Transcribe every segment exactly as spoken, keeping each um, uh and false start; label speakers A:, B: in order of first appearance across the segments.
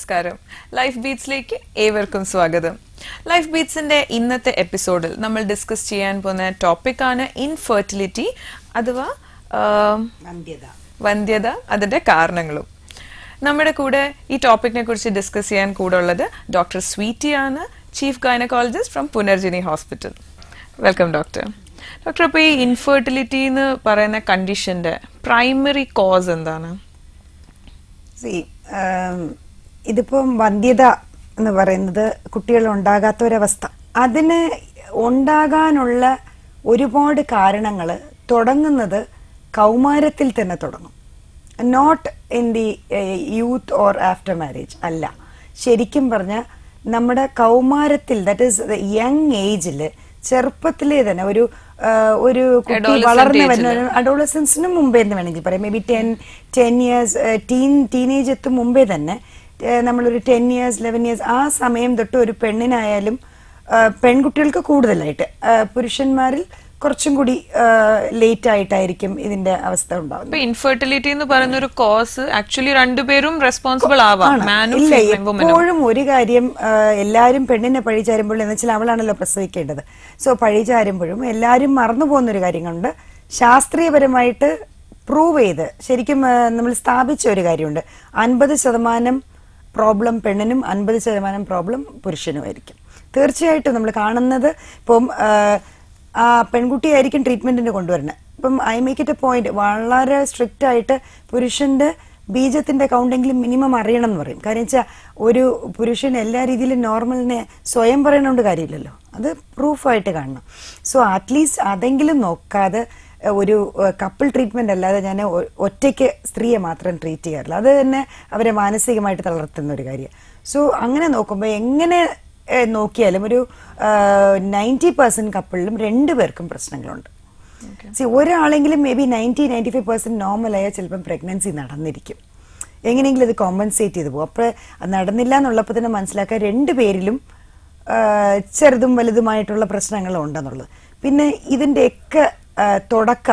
A: നമസ്കാരം. ലൈഫ് ബീറ്റ്സിലേക്ക് ഏവർക്കും സ്വാഗതം. ലൈഫ് ബീറ്റ്സിന്റെ ഇന്നത്തെ എപ്പിസോഡിൽ നമ്മൾ ഡിസ്കസ് ചെയ്യാൻ പോകുന്ന ടോപ്പിക്കാണ് ഇൻഫെർട്ടിലിറ്റി അഥവാ വന്ധ്യത, അതിന്റെ കാരണങ്ങളും. നമ്മുടെ കൂടെ ഈ ടോപ്പിക്കിനെ കുറിച്ച് ഡിസ്കസ് ചെയ്യാൻ കൂടെ ഉള്ളത് ഡോക്ടർ സ്വീറ്റി ആണ്, chief gynaecologist from Punarjani hospital. Welcome doctor. Doctor, അപ്പോൾ ഈ ഇൻഫെർട്ടിലിറ്റി എന്ന് പറയുന്ന കണ്ടീഷന്റെ പ്രൈമറി കോസ് എന്താണ്?
B: ഇതിപ്പം വന്ധ്യത എന്ന് പറയുന്നത് കുട്ടികൾ ഉണ്ടാകാത്ത ഒരവസ്ഥ. അതിന് ഉണ്ടാകാനുള്ള ഒരുപാട് കാരണങ്ങൾ തുടങ്ങുന്നത് കൗമാരത്തിൽ തന്നെ തുടങ്ങും. Not in the youth or after marriage അല്ല, ശരിക്കും പറഞ്ഞാൽ നമ്മുടെ കൗമാരത്തിൽ, ദാറ്റ് ഈസ് യങ് ഏജിൽ, ചെറുപ്പത്തിലേ തന്നെ ഒരു ഒരു കുട്ടി വളർന്നു വരുന്ന അഡോളസൻസിന് മുമ്പേ എന്ന് വേണമെങ്കിൽ പറയാം. Maybe ten ten years teen teenage എത്തും മുമ്പേ തന്നെ നമ്മളൊരു ടെൻ ഇയേഴ്സ് ലെവൻ ഇയേഴ്സ് ആ സമയം തൊട്ട് ഒരു പെണ്ണിനായാലും പെൺകുട്ടികൾക്ക് കൂടുതലായിട്ട്, പുരുഷന്മാരിൽ കുറച്ചും കൂടി ലേറ്റ് ആയിട്ടായിരിക്കും ഇതിന്റെ അവസ്ഥ ഉണ്ടാവുന്നത്.
A: ഇൻഫെർട്ടിലിറ്റി എന്ന് പറയുന്ന ഒരു കോസ് ആക്ച്വലി രണ്ടുപേരും റെസ്പോൺസിബിൾ ആവാം.
B: ഇല്ല, എപ്പോഴും ഒരു കാര്യം എല്ലാരും പെണ്ണിനെ പഴിചാരുമ്പോൾ എന്ന് വെച്ചാൽ അവളാണല്ലോ പ്രസവിക്കേണ്ടത്. സോ പഴിചാരുമ്പോഴും എല്ലാരും മറന്നു പോകുന്ന ഒരു കാര്യങ്ങളുണ്ട്. ശാസ്ത്രീയപരമായിട്ട് പ്രൂവ് ചെയ്ത് ശരിക്കും നമ്മൾ സ്ഥാപിച്ച ഒരു കാര്യമുണ്ട്. അൻപത് ശതമാനം പ്രോബ്ലം പെണ്ണിനും അൻപത് ശതമാനം പ്രോബ്ലം പുരുഷനുമായിരിക്കും. തീർച്ചയായിട്ടും നമ്മൾ കാണുന്നത് ഇപ്പം ആ പെൺകുട്ടിയായിരിക്കും ട്രീറ്റ്മെന്റിന് കൊണ്ടുവരുന്നത്. ഇപ്പം I make it a point, വളരെ സ്ട്രിക്റ്റ് ആയിട്ട് പുരുഷന്റെ ബീജത്തിന്റെ കൗണ്ടെങ്കിലും മിനിമം അറിയണം എന്ന് പറയും. കാരണം വെച്ചാൽ ഒരു പുരുഷൻ എല്ലാ രീതിയിലും നോർമലിനെ സ്വയം പറയണോണ്ട് കാര്യമില്ലല്ലോ, അത് പ്രൂഫായിട്ട് കാണണം. സോ അറ്റ്ലീസ്റ്റ് അതെങ്കിലും നോക്കാതെ ഒരു കപ്പിൾ ട്രീറ്റ്മെന്റ് അല്ലാതെ ഞാൻ ഒറ്റയ്ക്ക് സ്ത്രീയെ മാത്രം ട്രീറ്റ് ചെയ്യാറില്ല. അത് തന്നെ അവരെ മാനസികമായിട്ട് തളർത്തുന്ന ഒരു കാര്യമാണ്. സോ അങ്ങനെ നോക്കുമ്പോൾ എങ്ങനെ നോക്കിയാലും ഒരു നയൻറ്റി പെർസെന്റ് കപ്പിളിലും രണ്ടു പേർക്കും പ്രശ്നങ്ങളുണ്ട്. സി ഒരാളെങ്കിലും maybe ninety ninety five percent നോർമലായാൽ ചിലപ്പം പ്രഗ്നൻസി നടന്നിരിക്കും, എങ്ങനെയെങ്കിലും അത് കോമ്പൻസേറ്റ് ചെയ്ത് പോകും. അപ്പോൾ അത് നടന്നില്ല എന്നുള്ളപ്പോൾ തന്നെ മനസ്സിലാക്കുക രണ്ടു പേരിലും ചെറുതും വലുതുമായിട്ടുള്ള പ്രശ്നങ്ങളും ഉണ്ടെന്നുള്ളത്. പിന്നെ ഇതിൻ്റെയൊക്കെ തുടക്കം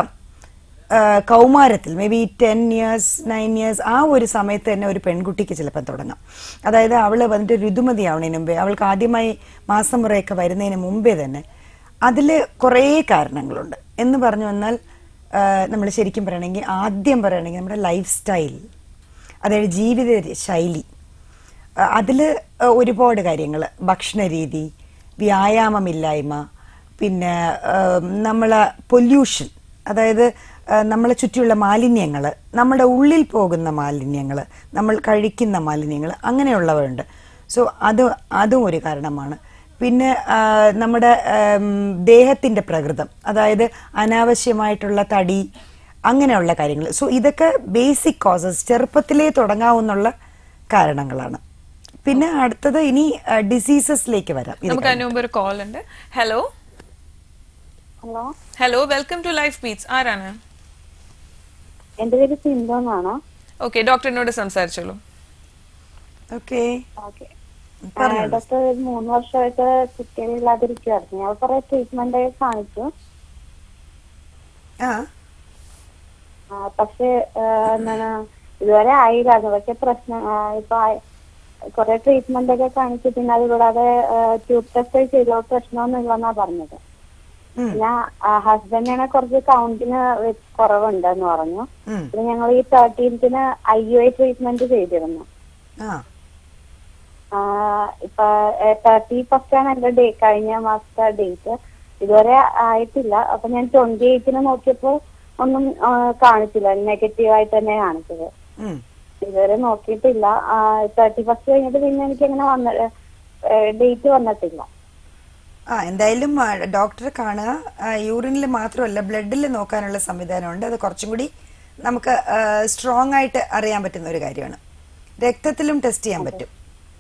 B: കൗമാരത്തിൽ maybe ten years nine years ആ ഒരു സമയത്ത് തന്നെ ഒരു പെൺകുട്ടിക്ക് ചിലപ്പോൾ തുടങ്ങാം. അതായത് അവൾ വന്നിട്ട് ഋതുമതി ആവുന്നതിന് മുമ്പേ, അവൾക്ക് ആദ്യമായി മാസം മുറയൊക്കെ വരുന്നതിന് മുമ്പേ തന്നെ അതിൽ കുറേ കാരണങ്ങളുണ്ട് എന്ന് പറഞ്ഞു വന്നാൽ നമ്മൾ ശരിക്കും പറയണമെങ്കിൽ ആദ്യം പറയണമെങ്കിൽ നമ്മുടെ ലൈഫ് സ്റ്റൈൽ, അതായത് ജീവിത ശൈലി, അതിൽ ഒരുപാട് കാര്യങ്ങൾ, ഭക്ഷണ രീതി, വ്യായാമമില്ലായ്മ, പിന്നെ നമ്മളെ പൊല്യൂഷൻ, അതായത് നമ്മളെ ചുറ്റിയുള്ള മാലിന്യങ്ങൾ, നമ്മുടെ ഉള്ളിൽ പോകുന്ന മാലിന്യങ്ങൾ, നമ്മൾ കഴിക്കുന്ന മാലിന്യങ്ങൾ, അങ്ങനെയുള്ളവരുണ്ട്. സോ അത് അതും ഒരു കാരണമാണ്. പിന്നെ നമ്മുടെ ദേഹത്തിൻ്റെ പ്രകൃതം, അതായത് അനാവശ്യമായിട്ടുള്ള തടി, അങ്ങനെയുള്ള കാര്യങ്ങൾ. സോ ഇതൊക്കെ ബേസിക് കോസസ്, ചെറുപ്പത്തിലേ തുടങ്ങാവുന്നുള്ള കാരണങ്ങളാണ്. പിന്നെ അടുത്തത് ഇനി ഡിസീസസിലേക്ക് വരാം.
A: നമുക്ക് അതിന് മുമ്പ് ഒരു കോൾ ഉണ്ട്. Hello
C: hello
A: hello welcome to Life Beats. ആരാണ്?
C: എന്റെ പേര് സിന്ധു എന്നാണ്.
A: ഓക്കെ, ഡോക്ടറിനോട് സംസാരിച്ചോളൂ.
B: ഓക്കെ
C: ഓക്കെ ഡോക്ടർ, മൂന്ന് വർഷമായിട്ട് കുട്ടികളില്ലാതിരിക്കുവായിരുന്നു. ഞാൻ കുറെ ട്രീറ്റ്മെന്റ് കാണിച്ചു, പക്ഷെ എന്താണ് ഇതുവരെ ആയില്ലായിരുന്നു. പക്ഷെ പ്രശ്നം ഇപ്പൊ കുറെ ട്രീറ്റ്മെന്റ് ഒക്കെ കാണിച്ചു. പിന്നെ അത് കൂടാതെ ട്യൂബ് ടെസ്റ്റ് ചെയ്തോ പ്രശ്നമൊന്നും ഇല്ലെന്നാ പറഞ്ഞത്. പിന്നെ ഹസ്ബൻഡിനെ കുറച്ച് കൗണ്ടിന് കുറവുണ്ടെന്ന് പറഞ്ഞു. പിന്നെ ഞങ്ങൾ ഈ തേർട്ടീൻത്തിന് ഐ യു ഐ ട്രീറ്റ്മെന്റ് ചെയ്തിരുന്നു. ഇപ്പൊ തേർട്ടി ഫസ്റ്റ് ആണ് എന്റെ ഡേ, കഴിഞ്ഞ മാസത്തെ ഡേറ്റ്. ഇതുവരെ ആയിട്ടില്ല. അപ്പൊ ഞാൻ ട്വന്റി എയ്റ്റിന് നോക്കിയപ്പോ ഒന്നും കാണിച്ചില്ല, നെഗറ്റീവ് ആയിട്ട് തന്നെ കാണിച്ചത്. ഇതുവരെ നോക്കിയിട്ടില്ല. തേർട്ടി ഫസ്റ്റ് കഴിഞ്ഞിട്ട് പിന്നെ എനിക്ക് അങ്ങനെ വന്ന ഡേറ്റ് വന്നിട്ടില്ല.
B: ആ എന്തായാലും ഡോക്ടറെ കാണുക. യൂറിനിൽ മാത്രമല്ല ബ്ലഡിൽ നോക്കാനുള്ള സംവിധാനമുണ്ട്. അത് കുറച്ചും കൂടി നമുക്ക് സ്ട്രോങ് ആയിട്ട് അറിയാൻ പറ്റുന്ന ഒരു കാര്യമാണ്. രക്തത്തിലും ടെസ്റ്റ് ചെയ്യാൻ പറ്റും.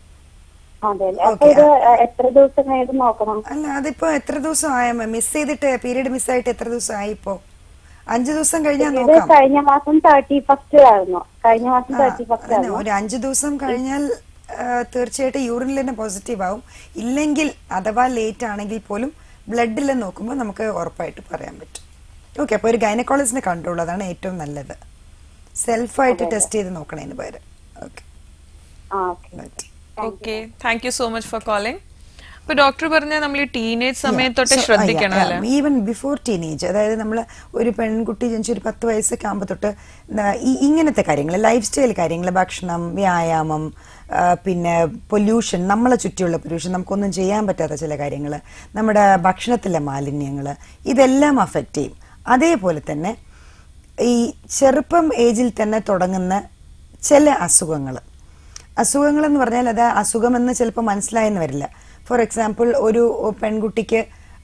B: അല്ല, അതിപ്പോ എത്ര ദിവസം ആയ മിസ് ചെയ്തിട്ട്, പീരീഡ് മിസ്സായിട്ട് എത്ര ദിവസം ആയി? ഇപ്പോ അഞ്ചു ദിവസം കഴിഞ്ഞാൽ നോക്കാം.
C: കഴിഞ്ഞ മാസം തേർട്ടി ഫസ്റ്റ് ആയിരുന്നു. കഴിഞ്ഞ മാസം തേർട്ടി ഫസ്റ്റ് ആയിരുന്നു.
B: ഒരു അഞ്ചു ദിവസം കഴിഞ്ഞാൽ തീർച്ചയായിട്ടും യൂറിനിൽ തന്നെ പോസിറ്റീവ് ആവും. ഇല്ലെങ്കിൽ അഥവാ ലേറ്റ് ആണെങ്കിൽ പോലും ബ്ലഡിൽ നോക്കുമ്പോൾ നമുക്ക് ഉറപ്പായിട്ട് പറയാൻ പറ്റും. ഓക്കെ, അപ്പോൾ ഒരു ഗൈനക്കോളജിസ്റ്റിനെ കണ്ടുള്ളൂ, അതാണ് ഏറ്റവും നല്ലത്. സെൽഫായിട്ട് ടെസ്റ്റ് ചെയ്ത് നോക്കണതിന് പകരം. ഓക്കെ,
C: ആ okay.
A: Okay, thank you so much for calling. ഇപ്പൊ ഡോക്ടർ പറഞ്ഞ നമ്മൾ ഈ ടീനേജ് സമയത്തൊട്ട് ശ്രദ്ധിക്കണം അല്ലേ?
B: ഈവൻ ബിഫോർ ടീനേജ്, അതായത് നമ്മൾ ഒരു പെൺകുട്ടി ജനിച്ച ഒരു പത്ത് വയസ്സൊക്കെ ആകുമ്പോൾ തൊട്ട് ഇങ്ങനത്തെ കാര്യങ്ങൾ, ലൈഫ് സ്റ്റൈൽ കാര്യങ്ങൾ, ഭക്ഷണം, വ്യായാമം, പിന്നെ പൊല്യൂഷൻ, നമ്മളെ ചുറ്റിയുള്ള പൊല്യൂഷൻ, നമുക്കൊന്നും ചെയ്യാൻ പറ്റാത്ത ചില കാര്യങ്ങൾ, നമ്മുടെ ഭക്ഷണത്തിലെ മാലിന്യങ്ങൾ, ഇതെല്ലാം അഫക്റ്റ് ചെയ്യും. അതേപോലെ തന്നെ ഈ ചെറുപ്പം ഏജിൽ തന്നെ തുടങ്ങുന്ന ചില അസുഖങ്ങൾ അസുഖങ്ങൾ എന്ന് പറഞ്ഞാൽ അത് അസുഖമെന്ന് ചിലപ്പോൾ മനസ്സിലായെന്ന് വരില്ല. ഫോർ എക്സാമ്പിൾ, ഒരു പെൺകുട്ടിക്ക്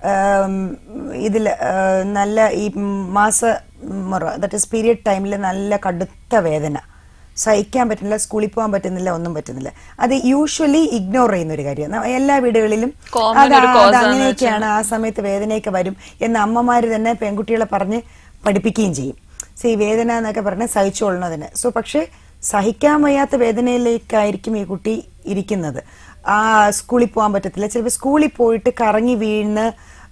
B: ഇതിൽ നല്ല ഈ മാസ മുറ, ദാറ്റ് ഈസ് പീരിയഡ് ടൈമിൽ നല്ല കടുത്ത വേദന, സഹിക്കാൻ പറ്റുന്നില്ല, സ്കൂളിൽ പോകാൻ പറ്റുന്നില്ല, ഒന്നും പറ്റുന്നില്ല. അത് യൂഷ്വലി ഇഗ്നോർ ചെയ്യുന്ന ഒരു കാര്യമാണ്. എല്ലാ വീടുകളിലും അത് അങ്ങനെയൊക്കെയാണ്, ആ സമയത്ത് വേദനയൊക്കെ വരും എന്ന് അമ്മമാർ തന്നെ പെൺകുട്ടികളെ പറഞ്ഞ് പഠിപ്പിക്കുകയും ചെയ്യും. സോ ഈ വേദന എന്നൊക്കെ പറഞ്ഞ് സഹിച്ചോളണതിന്. സോ പക്ഷെ സഹിക്കാൻ വയ്യാത്ത വേദനയിലേക്കായിരിക്കും ഈ കുട്ടി ഇരിക്കുന്നത്. ആ സ്കൂളിൽ പോകാൻ പറ്റത്തില്ല, ചിലപ്പോൾ സ്കൂളിൽ പോയിട്ട് കറങ്ങി വീണ്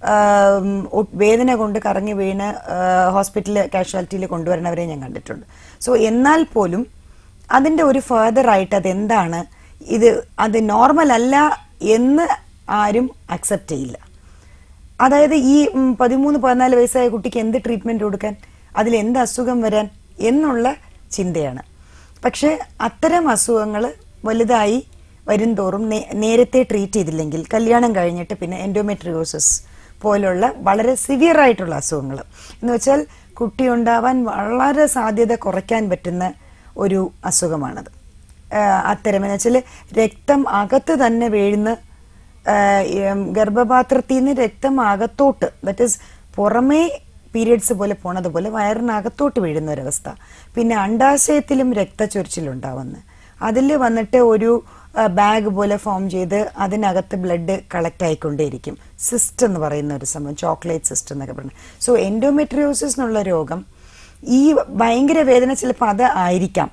B: വേദന കൊണ്ട് കറങ്ങി വീണ് ഹോസ്പിറ്റലിൽ കാഷ്വാലിറ്റിയിൽ കൊണ്ടുവരണവരെ ഞാൻ കണ്ടിട്ടുണ്ട്. സോ എന്നാൽ പോലും അതിൻ്റെ ഒരു ഫർദർ ആയിട്ട് അതെന്താണ് ഇത്, അത് നോർമൽ അല്ല എന്ന് ആരും അക്സെപ്റ്റ് ചെയ്യില്ല. അതായത് ഈ പതിമൂന്ന് പതിനാല് വയസ്സായ കുട്ടിക്ക് എന്ത് ട്രീറ്റ്മെന്റ് കൊടുക്കാൻ, അതിൽ എന്ത് അസുഖം വരാൻ എന്നുള്ള ചിന്തയാണ്. പക്ഷെ അത്തരം അസുഖങ്ങൾ വലുതായി വരും തോറും നേരത്തെ ട്രീറ്റ് ചെയ്തില്ലെങ്കിൽ കല്യാണം കഴിഞ്ഞിട്ട് പിന്നെ എൻഡോമെട്രിയോസിസ് പോലുള്ള വളരെ സിവിയർ ആയിട്ടുള്ള അസുഖങ്ങൾ എന്ന് വെച്ചാൽ കുട്ടി ഉണ്ടാവാൻ വളരെ സാധ്യത കുറയ്ക്കാൻ പറ്റുന്ന ഒരു അസുഖമാണത്. അത്തരം എന്ന് വെച്ചാൽ രക്തം അകത്ത് തന്നെ വീഴുന്ന, ഗർഭപാത്രത്തിൽ നിന്ന് രക്തം അകത്തോട്ട്, ദാറ്റ് ഈസ് പുറമേ പീരിയഡ്സ് പോലെ പോണതുപോലെ വയറിനകത്തോട്ട് വീഴുന്ന ഒരവസ്ഥ. പിന്നെ അണ്ടാശയത്തിലും രക്തച്ചൊരിച്ചിലുണ്ടാവുന്നു. അതിൽ വന്നിട്ട് ഒരു ബാഗ് പോലെ ഫോം ചെയ്ത് അതിനകത്ത് ബ്ലഡ് കളക്ട് ആയിക്കൊണ്ടേയിരിക്കും. സിസ്റ്റ് എന്ന് പറയുന്ന ഒരു സംഭവം, ചോക്ലേറ്റ് സിസ്റ്റ് എന്നൊക്കെ പറയുന്നത്. സോ എൻഡോമെട്രിയോസിസ് എന്നുള്ള രോഗം, ഈ ഭയങ്കര വേദന ചിലപ്പോൾ അത് ആയിരിക്കാം.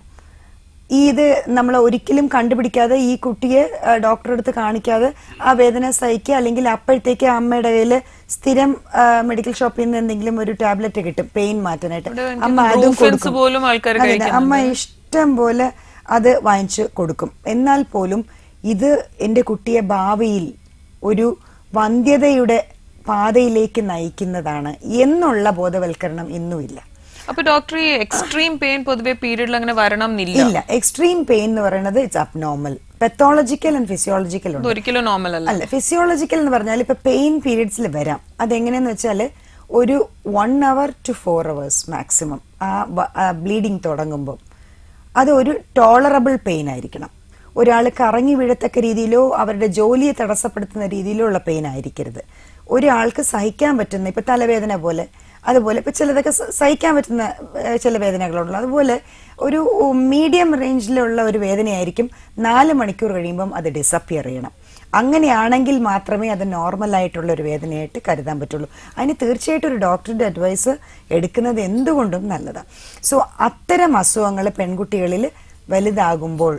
B: ഈ ഇത് നമ്മൾ ഒരിക്കലും കണ്ടുപിടിക്കാതെ ഈ കുട്ടിയെ ഡോക്ടറെ അടുത്ത് കാണിക്കാതെ ആ വേദന സഹിക്കുക, അല്ലെങ്കിൽ അപ്പോഴത്തേക്ക് അമ്മയുടെ കയ്യിൽ സ്ഥിരം മെഡിക്കൽ ഷോപ്പിൽ നിന്ന് എന്തെങ്കിലും ഒരു ടാബ്ലറ്റ് കിട്ടും പെയിൻ മാറ്റാനായിട്ട്. അമ്മ അതും കൊടുക്കും, അമ്മ ഇഷ്ടം പോലെ അത് വാങ്ങിച്ചു കൊടുക്കും. എന്നാൽ പോലും ഇത് എൻ്റെ കുട്ടിയെ ഭാവിയിൽ ഒരു വന്ധ്യതയുടെ പാതയിലേക്ക് നയിക്കുന്നതാണ് എന്നുള്ള ബോധവൽക്കരണം ഇന്നുമില്ല.
A: അപ്പൊ ഡോക്ടർ, ഈ എക്സ്ട്രീം പെയിൻ പൊതുവെ പീരിയഡിൽ അങ്ങനെ വരണം എന്നില്ല.
B: എക്സ്ട്രീം പെയിൻ എന്ന് പറയുന്നത് it's abnormal. Pathological and physiological ഉണ്ട്, ഒരിക്കലും നോർമൽ അല്ല. അല്ല, ഫിസിയോളജിക്കൽ എന്ന് പറഞ്ഞാൽ ഇപ്പൊ പെയിൻ പീരിയഡ്സിൽ വരാം. അതെങ്ങനെയെന്ന് വെച്ചാൽ ഒരു one hour two four hours maximum ആ ബ്ലീഡിങ് തുടങ്ങുമ്പോൾ അത് ഒരു ടോളറബിൾ പെയിൻ ആയിരിക്കണം. ഒരാൾ കറങ്ങി വീഴത്തക്ക രീതിയിലോ അവരുടെ ജോലിയെ തടസ്സപ്പെടുത്തുന്ന രീതിയിലോ ഉള്ള പെയിൻ ആയിരിക്കരുത്. ഒരാൾക്ക് സഹിക്കാൻ പറ്റുന്ന, ഇപ്പൊ തലവേദന പോലെ, അതുപോലെ ഇപ്പൊ ചിലതൊക്കെ സഹിക്കാൻ പറ്റുന്ന ചില വേദനകളുണ്ടല്ലോ, അതുപോലെ ഒരു മീഡിയം റേഞ്ചിലുള്ള ഒരു വേദനയായിരിക്കും. നാല് മണിക്കൂർ കഴിയുമ്പം അത് ഡിസപ്പിയർ ചെയ്യണം. അങ്ങനെയാണെങ്കിൽ മാത്രമേ അത് നോർമൽ ആയിട്ടുള്ള ഒരു വേദനയായിട്ട് കരുതാൻ പറ്റുള്ളൂ. അതിന് തീർച്ചയായിട്ടും ഒരു ഡോക്ടറുടെ അഡ്വൈസ് എടുക്കുന്നത് എന്തുകൊണ്ടും നല്ലതാണ്. സോ അത്തരം അസുഖങ്ങൾ പെൺകുട്ടികളിൽ വലുതാകുമ്പോൾ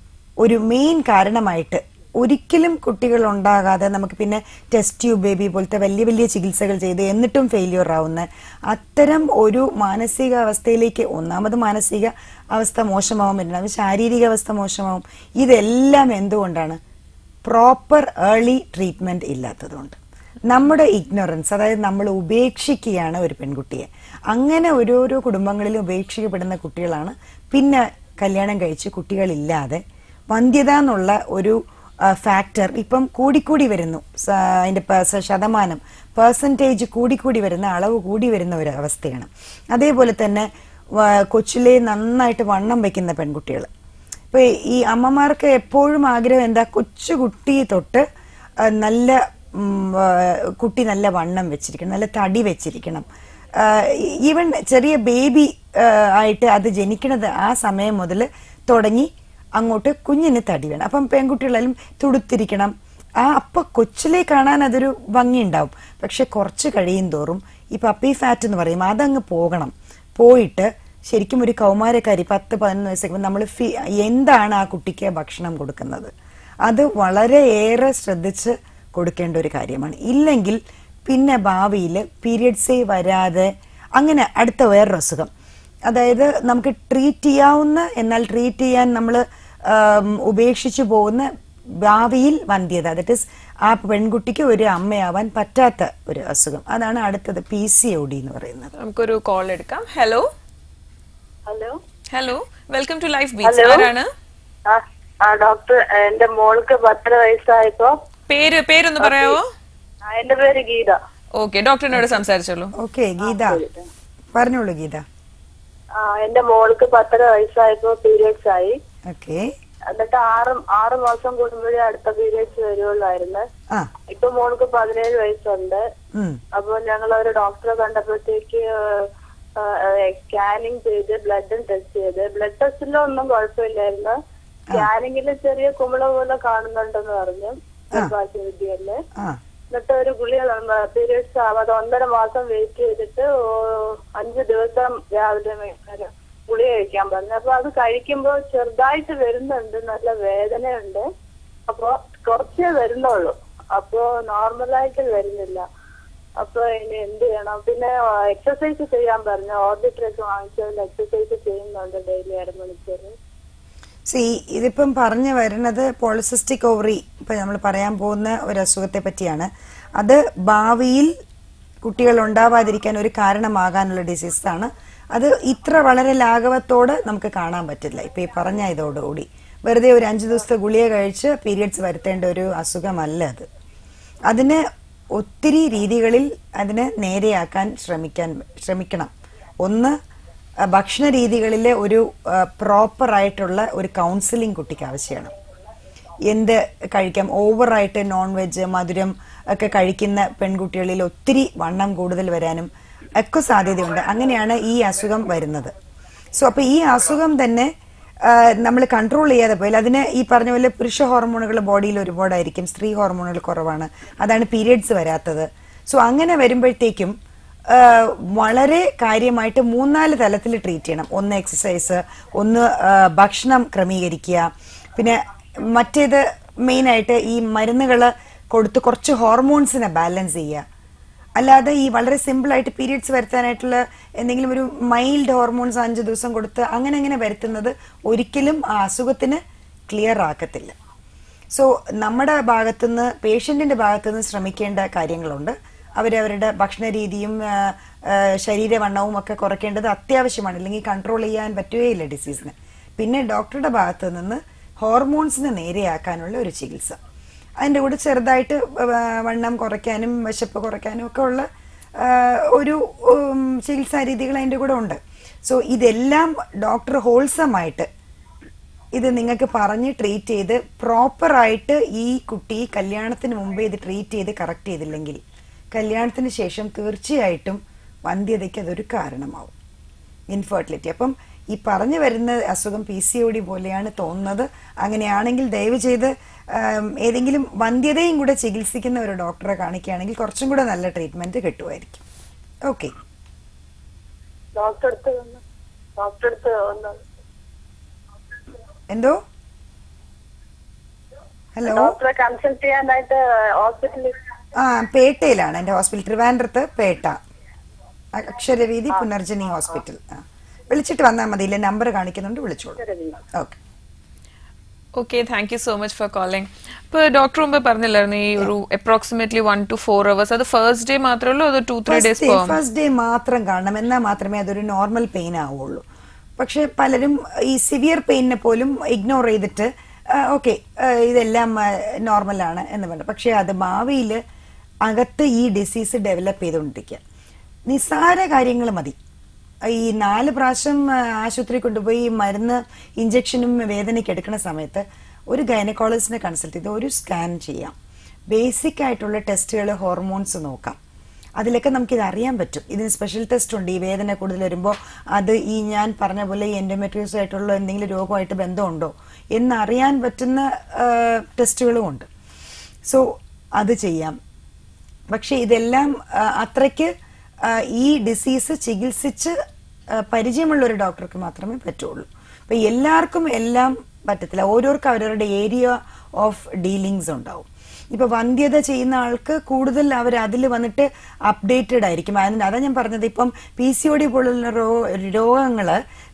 B: ഒരു മെയിൻ കാരണമായിട്ട് ഒരിക്കലും കുട്ടികൾ ഉണ്ടാകാതെ നമുക്ക് പിന്നെ ടെസ്റ്റ് ട്യൂബ് ബേബി പോലത്തെ വലിയ വലിയ ചികിത്സകൾ ചെയ്ത് എന്നിട്ടും ഫെയിലിയർ ആവുന്ന അത്തരം ഒരു മാനസിക അവസ്ഥയിലേക്ക്, ഒന്നാമത് മാനസിക അവസ്ഥ മോശമാവും, രണ്ടാമത് ശാരീരിക അവസ്ഥ മോശമാവും. ഇതെല്ലാം എന്തുകൊണ്ടാണ്? പ്രോപ്പർ ഏർലി ട്രീറ്റ്മെന്റ് ഇല്ലാത്തതുകൊണ്ട്. നമ്മുടെ ഇഗ്നോറൻസ്, അതായത് നമ്മൾ ഉപേക്ഷിക്കുകയാണ് ഒരു പെൺകുട്ടിയെ. അങ്ങനെ ഓരോരോ കുടുംബങ്ങളിലും ഉപേക്ഷിക്കപ്പെടുന്ന കുട്ടികളാണ് പിന്നെ കല്യാണം കഴിച്ച് കുട്ടികളില്ലാതെ വന്ധ്യത എന്നുള്ള ഒരു ഫാക്ടർ ഇപ്പം കൂടിക്കൂടി വരുന്നു. അതിന്റെ ശതമാനം, പെർസെൻറ്റേജ് കൂടിക്കൂടി വരുന്ന, അളവ് കൂടി വരുന്ന ഒരു അവസ്ഥയാണ്. അതേപോലെ തന്നെ കൊച്ചിലെ നന്നായിട്ട് വണ്ണം വെക്കുന്ന പെൺകുട്ടികൾ. ഇപ്പൊ ഈ അമ്മമാർക്ക് എപ്പോഴും ആഗ്രഹം എന്താ? കൊച്ചുകുട്ടി തൊട്ട് നല്ല കുട്ടി നല്ല വണ്ണം വെച്ചിരിക്കണം, നല്ല തടി വെച്ചിരിക്കണം. ഈവൻ ചെറിയ ബേബി ആയിട്ട് അത് ജനിക്കണത് ആ സമയം മുതൽ തുടങ്ങി അങ്ങോട്ട് കുഞ്ഞിന് തടി വേണം. അപ്പം പെൺകുട്ടികളെല്ലാം തുടുത്തിരിക്കണം. ആ അപ്പൊ കൊച്ചിലെ കാണാൻ അതൊരു ഭംഗി ഉണ്ടാവും. പക്ഷെ കുറച്ച് കഴിയും തോറും ഈ പപ്പി ഫാറ്റ് എന്ന് പറയും, അതങ്ങ് പോകണം. പോയിട്ട് ശരിക്കും ഒരു കൗമാരക്കാരി പത്ത് പതിനൊന്ന് വയസ്സൊക്കെ നമ്മൾ എന്താണ് ആ കുട്ടിക്ക് ഭക്ഷണം കൊടുക്കുന്നത്, അത് വളരെയേറെ ശ്രദ്ധിച്ച് കൊടുക്കേണ്ട ഒരു കാര്യമാണ്. ഇല്ലെങ്കിൽ പിന്നെ ഭാവിയിൽ പീരിയഡ്സേ വരാതെ അങ്ങനെ അടുത്ത വേറൊരു അസുഖം, അതായത് നമുക്ക് ട്രീറ്റ് ചെയ്യാവുന്ന എന്നാൽ ട്രീറ്റ് ചെയ്യാൻ നമ്മൾ ഉപേക്ഷിച്ചു പോകുന്ന ഭാവിയിൽ വന്ധ്യത, ദാറ്റ് ഇസ് ആ പെൺകുട്ടിക്ക് ഒരു അമ്മയാവാൻ പറ്റാത്ത ഒരു അസുഖം. അതാണ് അടുത്തത് പി സി ഒ ഡി എന്ന് പറയുന്നത്.
A: നമുക്കൊരു കോൾ എടുക്കാം. Hello
C: hello
A: hello welcome to Life Beach. ആരാണ്?
C: ഡോക്ടർ, എന്റെ മോൾക്ക് പത്തര വയസ്സായപ്പോ.
A: പേര് പേരൊന്ന് പറയാവോ?
C: എന്റെ പേര് ഗീത.
A: ഓക്കെ, ഡോക്ടറിനോട് സംസാരിച്ചോളൂ.
B: ഓക്കെ ഗീത, പറഞ്ഞോളൂ ഗീത.
C: ആ എന്റെ മോൾക്ക് പത്തര വയസ്സായപ്പോ പീരിയഡ്സ് ആയി.
B: ഓക്കെ.
C: എന്നിട്ട് ആറ് ആറ് മാസം കൂടുമ്പോഴേ അടുത്ത പീരിയഡ്സ് വരുള്ളായിരുന്നു. ഇപ്പൊ മോൾക്ക് പതിനേഴ് വയസ്സുണ്ട്. അപ്പൊ ഞങ്ങൾ ഒരു ഡോക്ടറെ കണ്ടപ്പോഴത്തേക്ക് സ്കാനിങ് ചെയ്ത് ബ്ലഡും ടെസ്റ്റ് ചെയ്ത്, ബ്ലഡ് ടെസ്റ്റിലും ഒന്നും കുഴപ്പമില്ലായിരുന്നു. സ്കാനിങ്ങില് ചെറിയ കുമിള പോലെ കാണുന്നുണ്ടെന്ന് പറഞ്ഞു വിദ്യയല്ലേ. എന്നിട്ട് ഒരു ഗുളിക പീരിയഡ്സ് ആവാതെ ഒന്നര മാസം വെയിറ്റ് ചെയ്തിട്ട് അഞ്ചു ദിവസം രാവിലെ ഗുളിക കഴിക്കാൻ പറഞ്ഞു. അപ്പൊ അത് കഴിക്കുമ്പോ ചെറുതായിട്ട് വരുന്നുണ്ട്, നല്ല വേദനയുണ്ട്. അപ്പൊ കുറച്ചേ വരുന്നുള്ളൂ, അപ്പൊ നോർമലായിട്ട് വരുന്നില്ല. അപ്പൊ ഇനി എന്ത് ചെയ്യണം? പിന്നെ എക്സസൈസ് ചെയ്യാൻ പറഞ്ഞു. ഓർബിട്രൊക്കെ വാങ്ങിച്ചതിൽ എക്സസൈസ് ചെയ്യുന്നുണ്ട് ഡെയിലി അരമണിക്കൂർ.
B: സി ഇതിപ്പം പറഞ്ഞു വരുന്നത് പോളിസിസ്റ്റിക് ഓവറി, ഇപ്പൊ നമ്മൾ പറയാൻ പോകുന്ന ഒരു അസുഖത്തെ പറ്റിയാണ്. അത് ഭാവിയിൽ കുട്ടികൾ ഉണ്ടാവാതിരിക്കാൻ ഒരു കാരണമാകാനുള്ള ഡിസീസാണ്. അത് ഇത്ര വളരെ ലാഘവത്തോടെ നമുക്ക് കാണാൻ പറ്റില്ല. ഇപ്പൊ ഈ പറഞ്ഞ ഇതോടുകൂടി വെറുതെ ഒരു അഞ്ചു ദിവസത്തെ ഗുളിക കഴിച്ച് പീരിയഡ്സ് വരുത്തേണ്ട ഒരു അസുഖമല്ല അത്. അതിന് ഒത്തിരി രീതികളിൽ അതിനെ നേരെയാക്കാൻ ശ്രമിക്കാൻ ശ്രമിക്കണം. ഒന്ന്, ഭക്ഷണ രീതികളിലെ ഒരു പ്രോപ്പർ ആയിട്ടുള്ള ഒരു കൗൺസിലിംഗ് കുട്ടിക്ക് ആവശ്യമാണ്. എന്ത് കഴിക്കാം? ഓവറായിട്ട് നോൺ വെജ്, മധുരം ഒക്കെ കഴിക്കുന്ന പെൺകുട്ടികളിൽ ഒത്തിരി വണ്ണം കൂടുതൽ വരാനും ഒക്കെ സാധ്യതയുണ്ട്. അങ്ങനെയാണ് ഈ അസുഖം വരുന്നത്. സോ അപ്പൊ ഈ അസുഖം തന്നെ നമ്മൾ കൺട്രോൾ ചെയ്യാതെ പോയാൽ അതിന് ഈ പറഞ്ഞ പോലെ പുരുഷ ഹോർമോണുകൾ ബോഡിയിൽ ഒരുപാടായിരിക്കും, സ്ത്രീ ഹോർമോണുകൾ കുറവാണ്. അതാണ് പീരിയഡ്സ് വരാത്തത്. സോ അങ്ങനെ വരുമ്പോഴത്തേക്കും വളരെ കാര്യമായിട്ട് മൂന്നാല് തലത്തിൽ ട്രീറ്റ് ചെയ്യണം. ഒന്ന് എക്സസൈസ്, ഒന്ന് ഭക്ഷണം ക്രമീകരിക്കുക, പിന്നെ മറ്റേത് മെയിനായിട്ട് ഈ മരുന്നുകൾ കൊടുത്ത് കുറച്ച് ഹോർമോൺസിനെ ബാലൻസ് ചെയ്യുക. അല്ലാതെ ഈ വളരെ സിമ്പിളായിട്ട് പീരിയഡ്സ് വരുത്താനായിട്ടുള്ള എന്തെങ്കിലും ഒരു മൈൽഡ് ഹോർമോൺസ് അഞ്ച് ദിവസം കൊടുത്ത് അങ്ങനെ അങ്ങനെ വരുത്തുന്നത് ഒരിക്കലും ആ അസുഖത്തിന് ക്ലിയർ ആക്കത്തില്ല. സോ നമ്മുടെ ഭാഗത്തുനിന്ന്, പേഷ്യന്റിന്റെ ഭാഗത്തുനിന്ന് ശ്രമിക്കേണ്ട കാര്യങ്ങളുണ്ട്. അവരവരുടെ ഭക്ഷണ രീതിയും ശരീരവണ്ണവും ഒക്കെ കുറയ്ക്കേണ്ടത് അത്യാവശ്യമാണ്, അല്ലെങ്കിൽ കൺട്രോൾ ചെയ്യാൻ പറ്റുകയില്ല ഡിസീസിന്. പിന്നെ ഡോക്ടറുടെ ഭാഗത്ത് നിന്ന് ഹോർമോൺസിനെ നേരെയാക്കാനുള്ള ഒരു ചികിത്സ, അതിൻ്റെ കൂടെ ചെറുതായിട്ട് വണ്ണം കുറയ്ക്കാനും വിശപ്പ് കുറയ്ക്കാനും ഒക്കെ ഉള്ള ഒരു ചികിത്സാ രീതികൾ അതിൻ്റെ കൂടെ ഉണ്ട്. സോ ഇതെല്ലാം ഡോക്ടർ ഹോൾസമായിട്ട് ഇത് നിങ്ങൾക്ക് പറഞ്ഞ് ട്രീറ്റ് ചെയ്ത് പ്രോപ്പറായിട്ട് ഈ കുട്ടി കല്യാണത്തിന് മുമ്പേ ഇത് ട്രീറ്റ് ചെയ്ത് കറക്റ്റ് ചെയ്തില്ലെങ്കിൽ കല്യാണത്തിന് ശേഷം തീർച്ചയായിട്ടും വന്ധ്യതയ്ക്ക് അതൊരു കാരണമാവും, ഇൻഫെർട്ടിലിറ്റി. അപ്പം ഈ പറഞ്ഞു വരുന്ന അസുഖം പി സി ഒ ഡി പോലെയാണ് തോന്നുന്നത്. അങ്ങനെയാണെങ്കിൽ ദയവ് ചെയ്ത് ഏതെങ്കിലും വന്ധ്യതയും കൂടെ ചികിത്സിക്കുന്ന ഒരു ഡോക്ടറെ കാണിക്കുകയാണെങ്കിൽ കുറച്ചും കൂടെ നല്ല ട്രീറ്റ്മെന്റ് കിട്ടുമായിരിക്കും. ഓക്കെ, എന്തോ ഹലോ,
C: ഡോക്ടറെ കൺസൾട്ട് ചെയ്യാനായിട്ട് ഹോസ്പിറ്റലിൽ
B: ആ പേട്ടയിലാണ് എൻ്റെ ഹോസ്പിറ്റൽ, ട്രിവാൻഡ്രത്ത് പേട്ട അക്ഷരവീതി പുനർജനി ഹോസ്പിറ്റൽ. ആ വിളിച്ചിട്ട് വന്നാൽ മതി, ഇല്ല നമ്പർ കാണിക്കുന്നുണ്ട്, വിളിച്ചോളൂ. Okay
A: okay, thank you so much for calling. ഇപ്പൊ ഡോക്ടർ മുമ്പ് പറഞ്ഞില്ലായിരുന്നു ഈ ഒരു approximately one two four hours, അത് ഫസ്റ്റ് ഡേ മാത്രമേ ഉള്ളൂ, അത് two three days
B: first day മാത്രം കാണണം, എന്നാൽ മാത്രമേ അതൊരു നോർമൽ പെയിൻ ആവുള്ളൂ. പക്ഷെ പലരും ഈ സിവിയർ പെയിനെ പോലും ഇഗ്നോർ ചെയ്തിട്ട് ഓക്കെ ഇതെല്ലാം നോർമലാണ് എന്ന് പറഞ്ഞു. പക്ഷെ അത് ഭാവിയിൽ അകത്ത് ഈ ഡിസീസ് ഡെവലപ്പ് ചെയ്തുകൊണ്ടിരിക്കുക. നിസ്സാര കാര്യങ്ങൾ മതി. ഈ നാല് പ്രാവശ്യം ആശുപത്രി കൊണ്ടുപോയി മരുന്ന് ഇഞ്ചക്ഷനും വേദനയ്ക്ക് എടുക്കുന്ന സമയത്ത് ഒരു ഗൈനക്കോളജിസ്റ്റിനെ കൺസൾട്ട് ചെയ്ത് ഒരു സ്കാൻ ചെയ്യാം. ബേസിക് ആയിട്ടുള്ള ടെസ്റ്റുകൾ, ഹോർമോൺസ് നോക്കാം. അതിലൊക്കെ നമുക്കിത് അറിയാൻ പറ്റും. ഇതിന് സ്പെഷ്യൽ ടെസ്റ്റ് ഉണ്ട്. ഈ വേദന കൂടുതൽ വരുമ്പോൾ അത് ഈ ഞാൻ പറഞ്ഞ പോലെ ഈ എൻഡോമെട്രിയോസിസ് ആയിട്ടുള്ള എന്തെങ്കിലും രോഗമായിട്ട് ബന്ധമുണ്ടോ എന്നറിയാൻ പറ്റുന്ന ടെസ്റ്റുകളും ഉണ്ട്. സോ അത് ചെയ്യാം. പക്ഷെ ഇതെല്ലാം അത്രയ്ക്ക് ഈ ഡിസീസ് ചികിത്സിച്ച് പരിചയമുള്ള ഒരു ഡോക്ടർക്ക് മാത്രമേ പറ്റുള്ളൂ. അപ്പൊ എല്ലാവർക്കും എല്ലാം പറ്റത്തില്ല. ഓരോർക്കും അവരവരുടെ ഏരിയ ഓഫ് ഡീലിങ്സ് ഉണ്ടാവും. ഇപ്പൊ വന്ധ്യത ചെയ്യുന്ന ആൾക്ക് കൂടുതൽ അവർ അതിൽ വന്നിട്ട് അപ്ഡേറ്റഡ് ആയിരിക്കും. അതിന് അതാ ഞാൻ പറഞ്ഞത്, ഇപ്പം പി സി ഒ ഡി പോലുള്ള രോഗങ്ങള്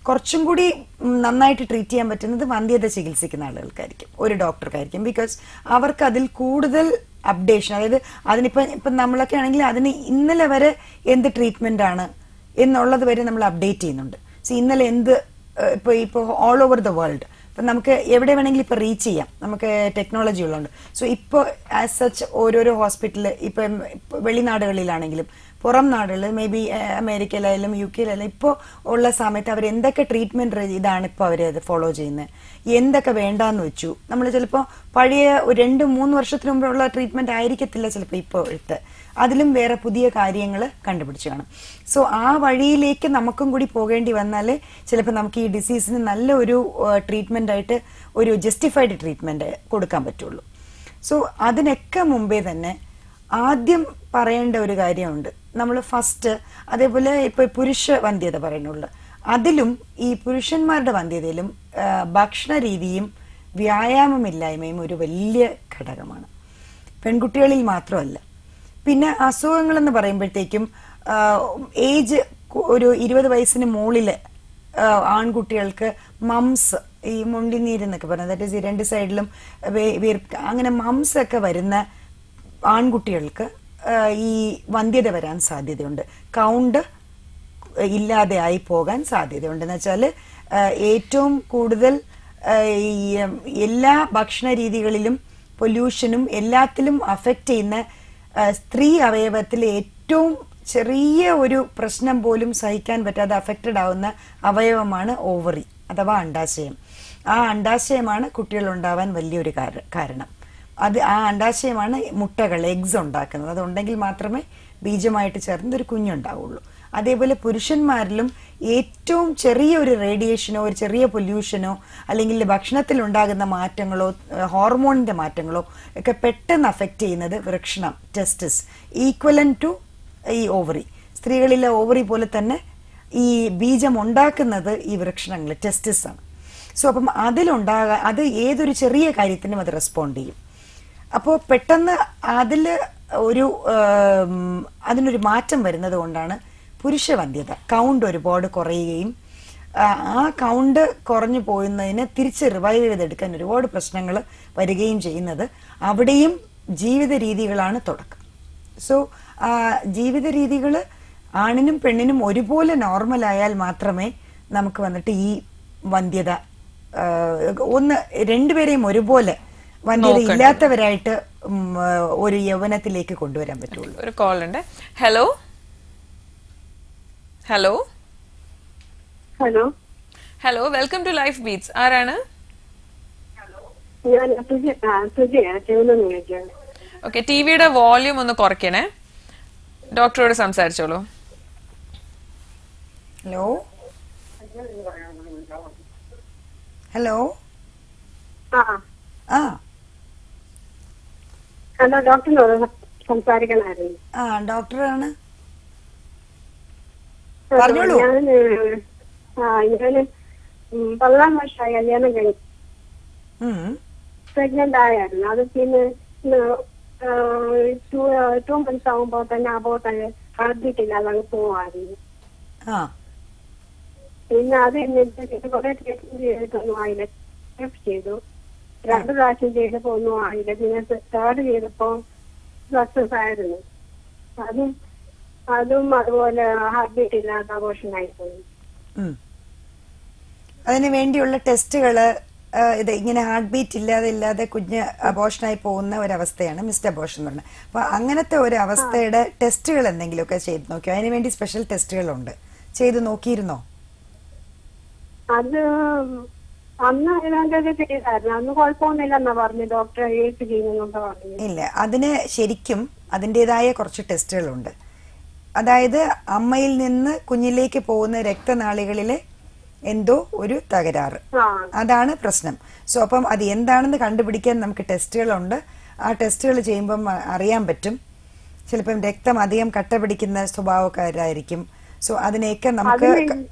B: കുറച്ചും കൂടി നന്നായിട്ട് ട്രീറ്റ് ചെയ്യാൻ പറ്റുന്നത് വന്ധ്യത ചികിത്സിക്കുന്ന ആളുകൾക്കായിരിക്കും, ഒരു ഡോക്ടർക്കായിരിക്കും. ബിക്കോസ് അവർക്ക് അതിൽ കൂടുതൽ അപ്ഡേഷൻ, അതായത് അതിനിപ്പോ ഇപ്പൊ നമ്മളൊക്കെ ആണെങ്കിൽ അതിന് ഇന്നലെ വരെ എന്ത് ട്രീറ്റ്മെന്റ് ആണ് എന്നുള്ളത് വരെ നമ്മൾ അപ്ഡേറ്റ് ചെയ്യുന്നുണ്ട്. സോ ഇന്നലെ എന്ത് ഇപ്പൊ ഇപ്പൊ ഓൾ ഓവർ ദ വേൾഡ് ഇപ്പൊ നമുക്ക് എവിടെ വേണമെങ്കിലും ഇപ്പൊ റീച്ച് ചെയ്യാം, നമുക്ക് ടെക്നോളജി ഉള്ളതുകൊണ്ട്. സോ ഇപ്പോൾ ആസ് സച്ച് ഓരോരോ ഹോസ്പിറ്റൽ ഇപ്പൊ വെളിനാടുകളിലാണെങ്കിലും പുറം നാടുകളിൽ മേ ബി അമേരിക്കയിലായാലും യു കെയിലായാലും ഇപ്പോൾ ഉള്ള സമയത്ത് അവർ എന്തൊക്കെ ട്രീറ്റ്മെന്റ് ഇതാണ് ഇപ്പോൾ അവർ അത് ഫോളോ ചെയ്യുന്നത്, എന്തൊക്കെ വേണ്ടാന്ന് വെച്ചു. നമ്മൾ ചിലപ്പോൾ പഴയ ഒരു രണ്ട് മൂന്ന് വർഷത്തിന് മുമ്പുള്ള ട്രീറ്റ്മെന്റ് ആയിരിക്കത്തില്ല ചിലപ്പോൾ ഇപ്പോൾ എടുത്ത്, അതിലും വേറെ പുതിയ കാര്യങ്ങൾ കണ്ടുപിടിച്ച് കാണും. സോ ആ വഴിയിലേക്ക് നമുക്കും കൂടി പോകേണ്ടി വന്നാൽ ചിലപ്പോൾ നമുക്ക് ഈ ഡിസീസിന് നല്ല ഒരു ട്രീറ്റ്മെന്റ് ആയിട്ട് ഒരു ജസ്റ്റിഫൈഡ് ട്രീറ്റ്മെന്റ് കൊടുക്കാൻ പറ്റുള്ളൂ. സോ അതിനൊക്കെ മുമ്പേ തന്നെ ആദ്യം പറയേണ്ട ഒരു കാര്യമുണ്ട്. നമ്മൾ ഫസ്റ്റ് അതേപോലെ ഇപ്പൊ പുരുഷ വന്ധ്യത പറയുന്നുള്ളു, അതിലും ഈ പുരുഷന്മാരുടെ വന്ധ്യതയിലും ഭക്ഷണ രീതിയും വ്യായാമമില്ലായ്മയും ഒരു വലിയ ഘടകമാണ്, പെൺകുട്ടികളിൽ മാത്രമല്ല. പിന്നെ അസുഖങ്ങൾ എന്ന് പറയുമ്പോഴത്തേക്കും ഏജ് ഒരു ഇരുപത് വയസ്സിന് മുകളില് ആൺകുട്ടികൾക്ക് മംസ്, ഈ മുണ്ടിനീരെന്നൊക്കെ പറയുന്നത്, ദാറ്റ് ഈസ് ഈ രണ്ട് സൈഡിലും അങ്ങനെ മംസ് ഒക്കെ വരുന്ന ആൺകുട്ടികൾക്ക് ഈ വന്ധ്യത വരാൻ സാധ്യതയുണ്ട്, കൗണ്ട് ഇല്ലാതെ ആയി പോകാൻ സാധ്യതയുണ്ട്. എന്ന് വെച്ചാൽ ഏറ്റവും കൂടുതൽ ഈ എല്ലാ ഭക്ഷണ രീതികളിലും പൊല്യൂഷനും എല്ലാത്തിലും അഫക്റ്റ് ചെയ്യുന്ന സ്ത്രീ അവയവത്തിൽ ഏറ്റവും ചെറിയ ഒരു പ്രശ്നം പോലും സഹിക്കാൻ പറ്റാതെ അഫക്റ്റഡ് ആവുന്ന അവയവമാണ് ഓവറി അഥവാ അണ്ഡാശയം. ആ അണ്ഡാശയമാണ് കുട്ടികൾ ഉണ്ടാവാൻ വലിയൊരു കാരണം. അത് ആ അണ്ഡാശയമാണ് മുട്ടകൾ എഗ്സ് ഉണ്ടാക്കുന്നത്. അതുണ്ടെങ്കിൽ മാത്രമേ ബീജമായിട്ട് ചേർന്ന് ഒരു കുഞ്ഞുണ്ടാവുള്ളൂ. അതേപോലെ പുരുഷന്മാരിലും ഏറ്റവും ചെറിയ ഒരു റേഡിയേഷനോ ഒരു ചെറിയ പൊല്യൂഷനോ അല്ലെങ്കിൽ ഭക്ഷണത്തിൽ ഉണ്ടാകുന്ന മാറ്റങ്ങളോ ഹോർമോണിന്റെ മാറ്റങ്ങളോ ഒക്കെ പെട്ടെന്ന് അഫക്റ്റ് ചെയ്യുന്നത് വൃഷണം, ടെസ്റ്റിസ്, ഈക്വലൻ ടു ഈ ഓവറി. സ്ത്രീകളിലെ ഓവറി പോലെ തന്നെ ഈ ബീജം ഉണ്ടാക്കുന്നത് ഈ വൃഷണങ്ങൾ, ടെസ്റ്റിസ് ആണ്. സോ അപ്പം അതിലുണ്ടാകാൻ അത് ഏതൊരു ചെറിയ കാര്യത്തിനും അത് റെസ്പോണ്ട് ചെയ്യും. അപ്പോൾ പെട്ടെന്ന് അതിൽ ഒരു അതിനൊരു മാറ്റം വരുന്നത് കൊണ്ടാണ് പുരുഷ വന്ധ്യത, കൗണ്ട് ഒരുപാട് കുറയുകയും ആ കൗണ്ട് കുറഞ്ഞു പോയുന്നതിന് തിരിച്ച് റിവൈവ് ചെയ്തെടുക്കാൻ ഒരുപാട് പ്രശ്നങ്ങൾ വരികയും ചെയ്യുന്നത്. അവിടെയും ജീവിത രീതികളാണ് തുടക്കം. സോ ജീവിത രീതികൾ ആണിനും പെണ്ണിനും ഒരുപോലെ നോർമൽ ആയാൽ മാത്രമേ നമുക്ക് വന്നിട്ട് ഈ വന്ധ്യത ഒന്ന് രണ്ടുപേരെയും ഒരുപോലെ വന്ധ്യത ഇല്ലാത്തവരായിട്ട് ഒരു യൗവനത്തിലേക്ക് കൊണ്ടുവരാൻ പറ്റുള്ളൂ.
A: ഒരു കോൾ ഉണ്ട്. Hello hello
C: hello
A: hello welcome to Life Beats. ആരാണ്? ഓക്കെ, ടിവിയുടെ വോള്യൂം ഒന്ന് കുറയ്ക്കണേ. ഡോക്ടറോട് സംസാരിച്ചോളൂ.
B: ഹലോ ഹലോ ആ
C: ഹലോ ഡോക്ടറിനോട് സംസാരിക്കണമായിരുന്നു.
B: ആ ഡോക്ടറാണ്, പറഞ്ഞോളൂ.
C: ഞാന് ആ ഞാന് പതിനാല് വർഷമായി കല്യാണം കഴിഞ്ഞു, പ്രഗ്നന്റ് ആയിരുന്നു. അത് പിന്നെ ടു മന്ത്സ് ആകുമ്പോ തന്നെ അബോട്ട് ഹാർട്ട് ബീറ്റ് ഇല്ലാതെ അങ്ങ് പോവായിരുന്നു. പിന്നെ അത് എന്നിട്ട് കുറെ ട്രീറ്റ്മെന്റ് ചെയ്തിട്ടൊന്നും ആയില്ല. ചെയ്തു രണ്ടു പ്രാവശ്യം ചെയ്തപ്പോ ഒന്നും ആയില്ല. പിന്നെ തേർഡ് ചെയ്തപ്പോ സക്സസ് ആയിരുന്നു. അതും അതും അതുപോലെ ഹാർട്ട് ബീറ്റ് ഇല്ലാത്ത അബോർഷൻ ആയിപ്പോയി.
B: അതിനു വേണ്ടിയുള്ള ടെസ്റ്റുകള് ഇത് ഇങ്ങനെ ഹാർട്ട് ബീറ്റ് ഇല്ലാതെ ഇല്ലാതെ കുഞ്ഞ് അബോർഷനായി പോകുന്ന ഒരവസ്ഥയാണ് മിസ്ഡ് അബോർഷൻ എന്ന് പറഞ്ഞത്. അപ്പൊ അങ്ങനത്തെ ഒരു അവസ്ഥയുടെ ടെസ്റ്റുകൾ എന്തെങ്കിലുമൊക്കെ ചെയ്ത് നോക്കിയോ? അതിനു വേണ്ടി സ്പെഷ്യൽ ടെസ്റ്റുകളുണ്ട്, ചെയ്ത് നോക്കിയിരുന്നോ?
C: അത് അന്ന് ചെയ്തായിരുന്നു, അന്ന് കുഴപ്പമൊന്നുമില്ലെന്നാ പറഞ്ഞു ഡോക്ടർ.
B: ഇല്ല, അതിന് ശരിക്കും അതിൻ്റെതായ കുറച്ച് ടെസ്റ്റുകളുണ്ട്. അതായത് അമ്മയിൽ നിന്ന് കുഞ്ഞിലേക്ക് പോകുന്ന രക്തനാളികളിലെ എന്തോ ഒരു തകരാറ്, അതാണ് പ്രശ്നം. സോ അപ്പം അത് എന്താണെന്ന് കണ്ടുപിടിക്കാൻ നമുക്ക് ടെസ്റ്റുകളുണ്ട്. ആ ടെസ്റ്റുകൾ ചെയ്യുമ്പം അറിയാൻ പറ്റും. ചിലപ്പം രക്തം അധികം കട്ട പിടിക്കുന്ന സ്വഭാവക്കാരായിരിക്കും. സോ അതിനെയൊക്കെ നമുക്ക്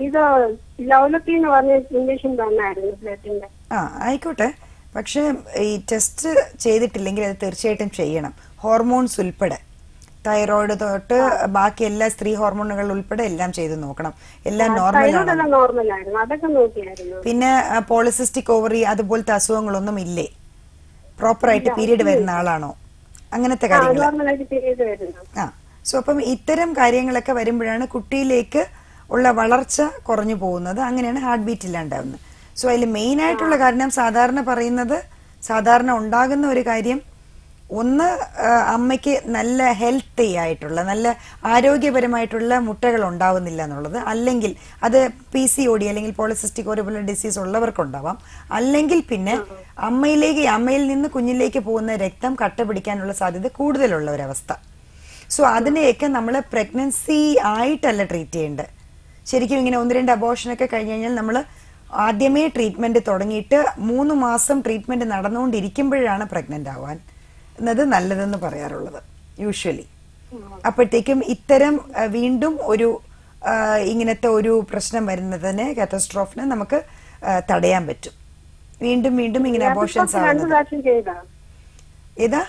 B: ആ ആയിക്കോട്ടെ, പക്ഷെ ഈ ടെസ്റ്റ് ചെയ്തിട്ടില്ലെങ്കിൽ അത് തീർച്ചയായിട്ടും ചെയ്യണം. ഹോർമോൺസ് ഉൾപ്പെടെ തൈറോയിഡ് തൊട്ട് ബാക്കി എല്ലാ സ്ത്രീ ഹോർമോണുകൾ ഉൾപ്പെടെ എല്ലാം ചെയ്ത് നോക്കണം. എല്ലാം നോർമലാണ്. പിന്നെ പോളിസിസ്റ്റിക് ഓവറി അതുപോലത്തെ അസുഖങ്ങളൊന്നും ഇല്ലേ? പ്രോപ്പറായിട്ട് പീരീഡ് വരുന്ന ആളാണോ? അങ്ങനത്തെ കാര്യങ്ങൾ. ആ സോ അപ്പം ഇത്തരം കാര്യങ്ങളൊക്കെ വരുമ്പോഴാണ് കുട്ടിയിലേക്ക് ഉള്ള വളർച്ച കുറഞ്ഞു പോകുന്നത്. അങ്ങനെയാണ് ഹാർട്ട് ബീറ്റ് ഇല്ലാണ്ടാവുന്നത്. സോ അതിൽ മെയിൻ ആയിട്ടുള്ള കാരണം സാധാരണ പറയുന്നത് സാധാരണ ഉണ്ടാകുന്ന ഒരു കാര്യം ഒന്ന് അമ്മയ്ക്ക് നല്ല ഹെൽത്തി ആയിട്ടുള്ള നല്ല ആരോഗ്യപരമായിട്ടുള്ള മുട്ടകൾ ഉണ്ടാവുന്നില്ല എന്നുള്ളത്. അല്ലെങ്കിൽ അത് പി സി ഒ ഡി അല്ലെങ്കിൽ പോളിസിസ്റ്റിക് ഓവറി ഡിസീസ് ഉള്ളവർക്കുണ്ടാവാം. അല്ലെങ്കിൽ പിന്നെ അമ്മയിലേക്ക് അമ്മയിൽ നിന്ന് കുഞ്ഞിലേക്ക് പോകുന്ന രക്തം കട്ട പിടിക്കാനുള്ള സാധ്യത കൂടുതലുള്ള ഒരവസ്ഥ. സോ അതിനെയൊക്കെ നമ്മൾ പ്രഗ്നൻസി ആയിട്ടല്ല ട്രീറ്റ് ചെയ്യേണ്ടത്. ശരിക്കും ഇങ്ങനെ ഒന്ന് രണ്ട് അബോർഷനൊക്കെ കഴിഞ്ഞ് കഴിഞ്ഞാൽ നമ്മൾ ആദ്യമേ ട്രീറ്റ്മെന്റ് തുടങ്ങിയിട്ട് മൂന്ന് മാസം ട്രീറ്റ്മെന്റ് നടന്നുകൊണ്ടിരിക്കുമ്പോഴാണ് പ്രഗ്നന്റ് ആവാൻ എന്നത് നല്ലതെന്ന് പറയാറുള്ളത് യൂഷ്വലി. അപ്പോഴത്തേക്കും ഇത്തരം വീണ്ടും ഒരു ഇങ്ങനത്തെ ഒരു പ്രശ്നം വരുന്നതിന് കാറ്റസ്ട്രോഫിനെ നമുക്ക് തടയാൻ പറ്റും. വീണ്ടും വീണ്ടും ഇങ്ങനെ അബോർഷൻസ് ആവുന്നത്. ഏതാ?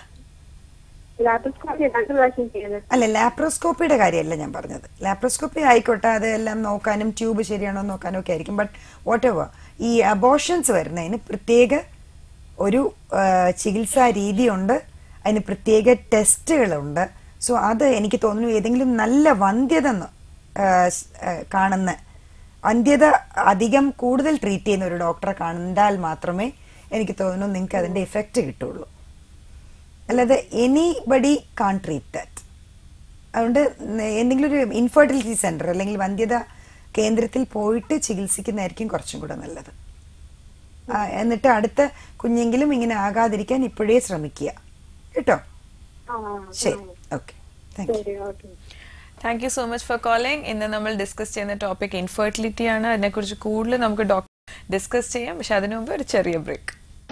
B: അല്ല, ലാപ്രോസ്കോപ്പിയുടെ കാര്യമല്ല ഞാൻ പറഞ്ഞത്. ലാപ്രോസ്കോപ്പി ആയിക്കോട്ടെ, അതെല്ലാം നോക്കാനും ട്യൂബ് ശരിയാണോ നോക്കാനും ഒക്കെ ആയിരിക്കും. ബട്ട് വാട്ട് എവർ ഈ അബോർഷൻസ് വരുന്നതിന് പ്രത്യേക ഒരു ചികിത്സാ രീതിയുണ്ട്, അതിന് പ്രത്യേക ടെസ്റ്റുകളുണ്ട്. സോ അത് എനിക്ക് തോന്നുന്നു ഏതെങ്കിലും നല്ല വന്ധ്യത കാണുന്ന വന്ധ്യത അധികം കൂടുതൽ ട്രീറ്റ് ചെയ്യുന്ന ഒരു ഡോക്ടറെ കണ്ടാൽ മാത്രമേ എനിക്ക് തോന്നുന്നു നിങ്ങൾക്ക് അതിന്റെ ഇഫക്റ്റ് കിട്ടുള്ളൂ. അല്ലാതെ എനിബഡി കാൺ ട്രീറ്റ് ദാറ്റ്. അതുകൊണ്ട് എന്തെങ്കിലും ഒരു ഇൻഫെർട്ടിലിറ്റി സെന്റർ അല്ലെങ്കിൽ വന്ധ്യത കേന്ദ്രത്തിൽ പോയിട്ട് ചികിത്സിക്കുന്നതായിരിക്കും കുറച്ചും കൂടെ നല്ലത്. എന്നിട്ട് അടുത്ത കുഞ്ഞെങ്കിലും ഇങ്ങനെ ആകാതിരിക്കാൻ ഇപ്പോഴേ ശ്രമിക്കുക കേട്ടോ. ശരി, okay, thank you.
A: Thank you so much for calling. ഇന്ന് നമ്മൾ ഡിസ്കസ് ചെയ്യുന്ന ടോപ്പിക് ഇൻഫെർട്ടിലിറ്റി ആണ്. അതിനെക്കുറിച്ച് കൂടുതൽ നമുക്ക് ഡോക്ടർ ഡിസ്കസ് ചെയ്യാം. പക്ഷെ അതിനു മുമ്പ് ഒരു ചെറിയ break.